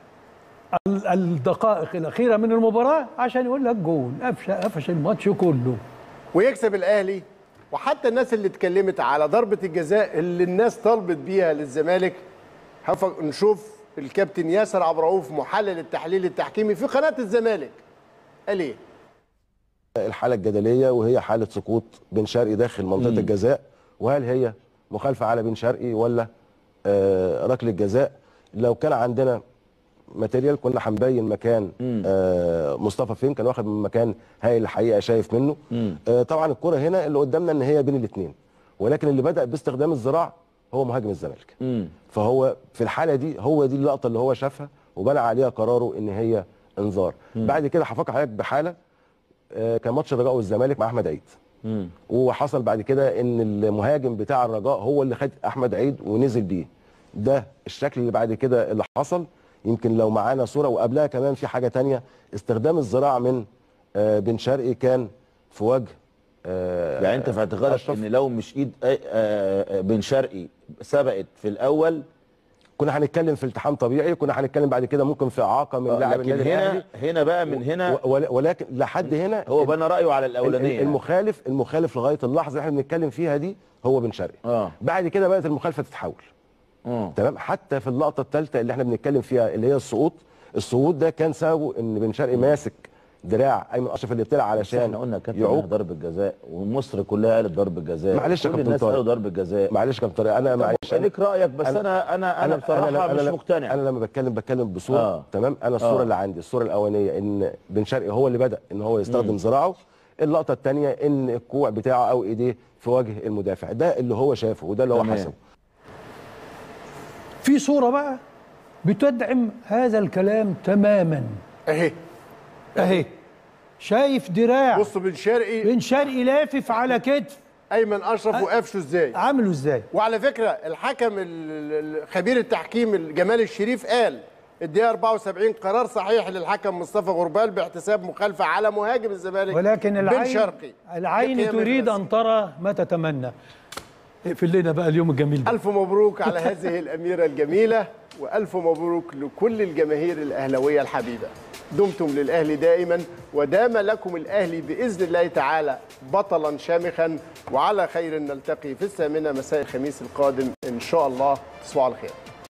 الدقائق الاخيره من المباراه عشان يقول لك جول. قفشه قفش الماتش كله ويكسب الاهلي. وحتى الناس اللي اتكلمت على ضربه الجزاء اللي الناس طلبت بيها للزمالك، نشوف الكابتن ياسر عبد الرؤوف محلل التحليل التحكيمي في قناه الزمالك قال ايه. الحاله الجدليه وهي حاله سقوط بن شرقي داخل منطقه الجزاء، وهل هي مخالفه على بن شرقي ولا ركله جزاء. لو كان عندنا ماتيريال كنا هنبين مكان مصطفى فين، كان واخد من مكان هايل الحقيقه شايف منه. طبعا الكره هنا اللي قدامنا ان هي بين الاثنين، ولكن اللي بدا باستخدام الذراع هو مهاجم الزمالك. فهو في الحاله دي هو دي اللقطه اللي هو شافها وبنى عليها قراره ان هي انذار. بعد كده هفكر حضرتك بحاله كان ماتش الرجاء والزمالك مع احمد عيد. وحصل بعد كده ان المهاجم بتاع الرجاء هو اللي خد احمد عيد ونزل بيه. ده الشكل اللي بعد كده اللي حصل. يمكن لو معانا صوره، وقبلها كمان في حاجه ثانيه، استخدام الذراع من بن شرقي كان في وجه يعني انت في اعتقادك ان لو مش ايد بن شرقي سبقت في الاول كنا هنتكلم في التحام طبيعي، كنا هنتكلم بعد كده ممكن في اعاقه من لاعب النادي الاهلي. هنا بقى من هنا ولكن لحد هنا هو بنى رايه على الاولانيه. المخالف لغايه اللحظه اللي احنا بنتكلم فيها دي هو بن شرقي. بعد كده بدات المخالفه تتحول. تمام. حتى في اللقطه الثالثه اللي احنا بنتكلم فيها اللي هي السقوط ده كان سببه ان بن شرقي ماسك دراع ايمن اشرف اللي طلع علشان احنا قلنا كابتن ضربه جزاء ومصر كلها قالت ضربه جزاء. معلش يا كابتن الناس قالوا ضربه جزاء. معلش يا كابتن طارق، انا معلش ليك رايك، بس انا بصراحه مش مقتنع. انا لما بتكلم بصوره تمام. انا الصوره اللي عندي الصوره الاولانيه ان بن شرقي هو اللي بدا ان هو يستخدم ذراعه. اللقطه الثانيه ان الكوع بتاعه او ايديه في وجه المدافع. ده اللي هو شافه وده اللي هو حسبه. في صوره بقى بتدعم هذا الكلام تماما. اهي شايف دراع، بص بن شرقي لافف على كتف ايمن اشرف وقفشه ازاي، عمله ازاي. وعلى فكره الحكم خبير التحكيم جمال الشريف قال الدقيقه 74 قرار صحيح للحكم مصطفى غربال باحتساب مخالفه على مهاجم الزمالك ولكن بن شرقي. العين تريد ان ترى ما تتمنى. اقفل لنا بقى اليوم الجميل ده. الف مبروك على هذه الاميره الجميله، والف مبروك لكل الجماهير الاهلاويه الحبيبه. دمتم للاهلي دائما، ودام لكم الاهلي باذن الله تعالى بطلا شامخا. وعلى خير نلتقي في 8 مساء الخميس القادم ان شاء الله. تصبحوا على خير.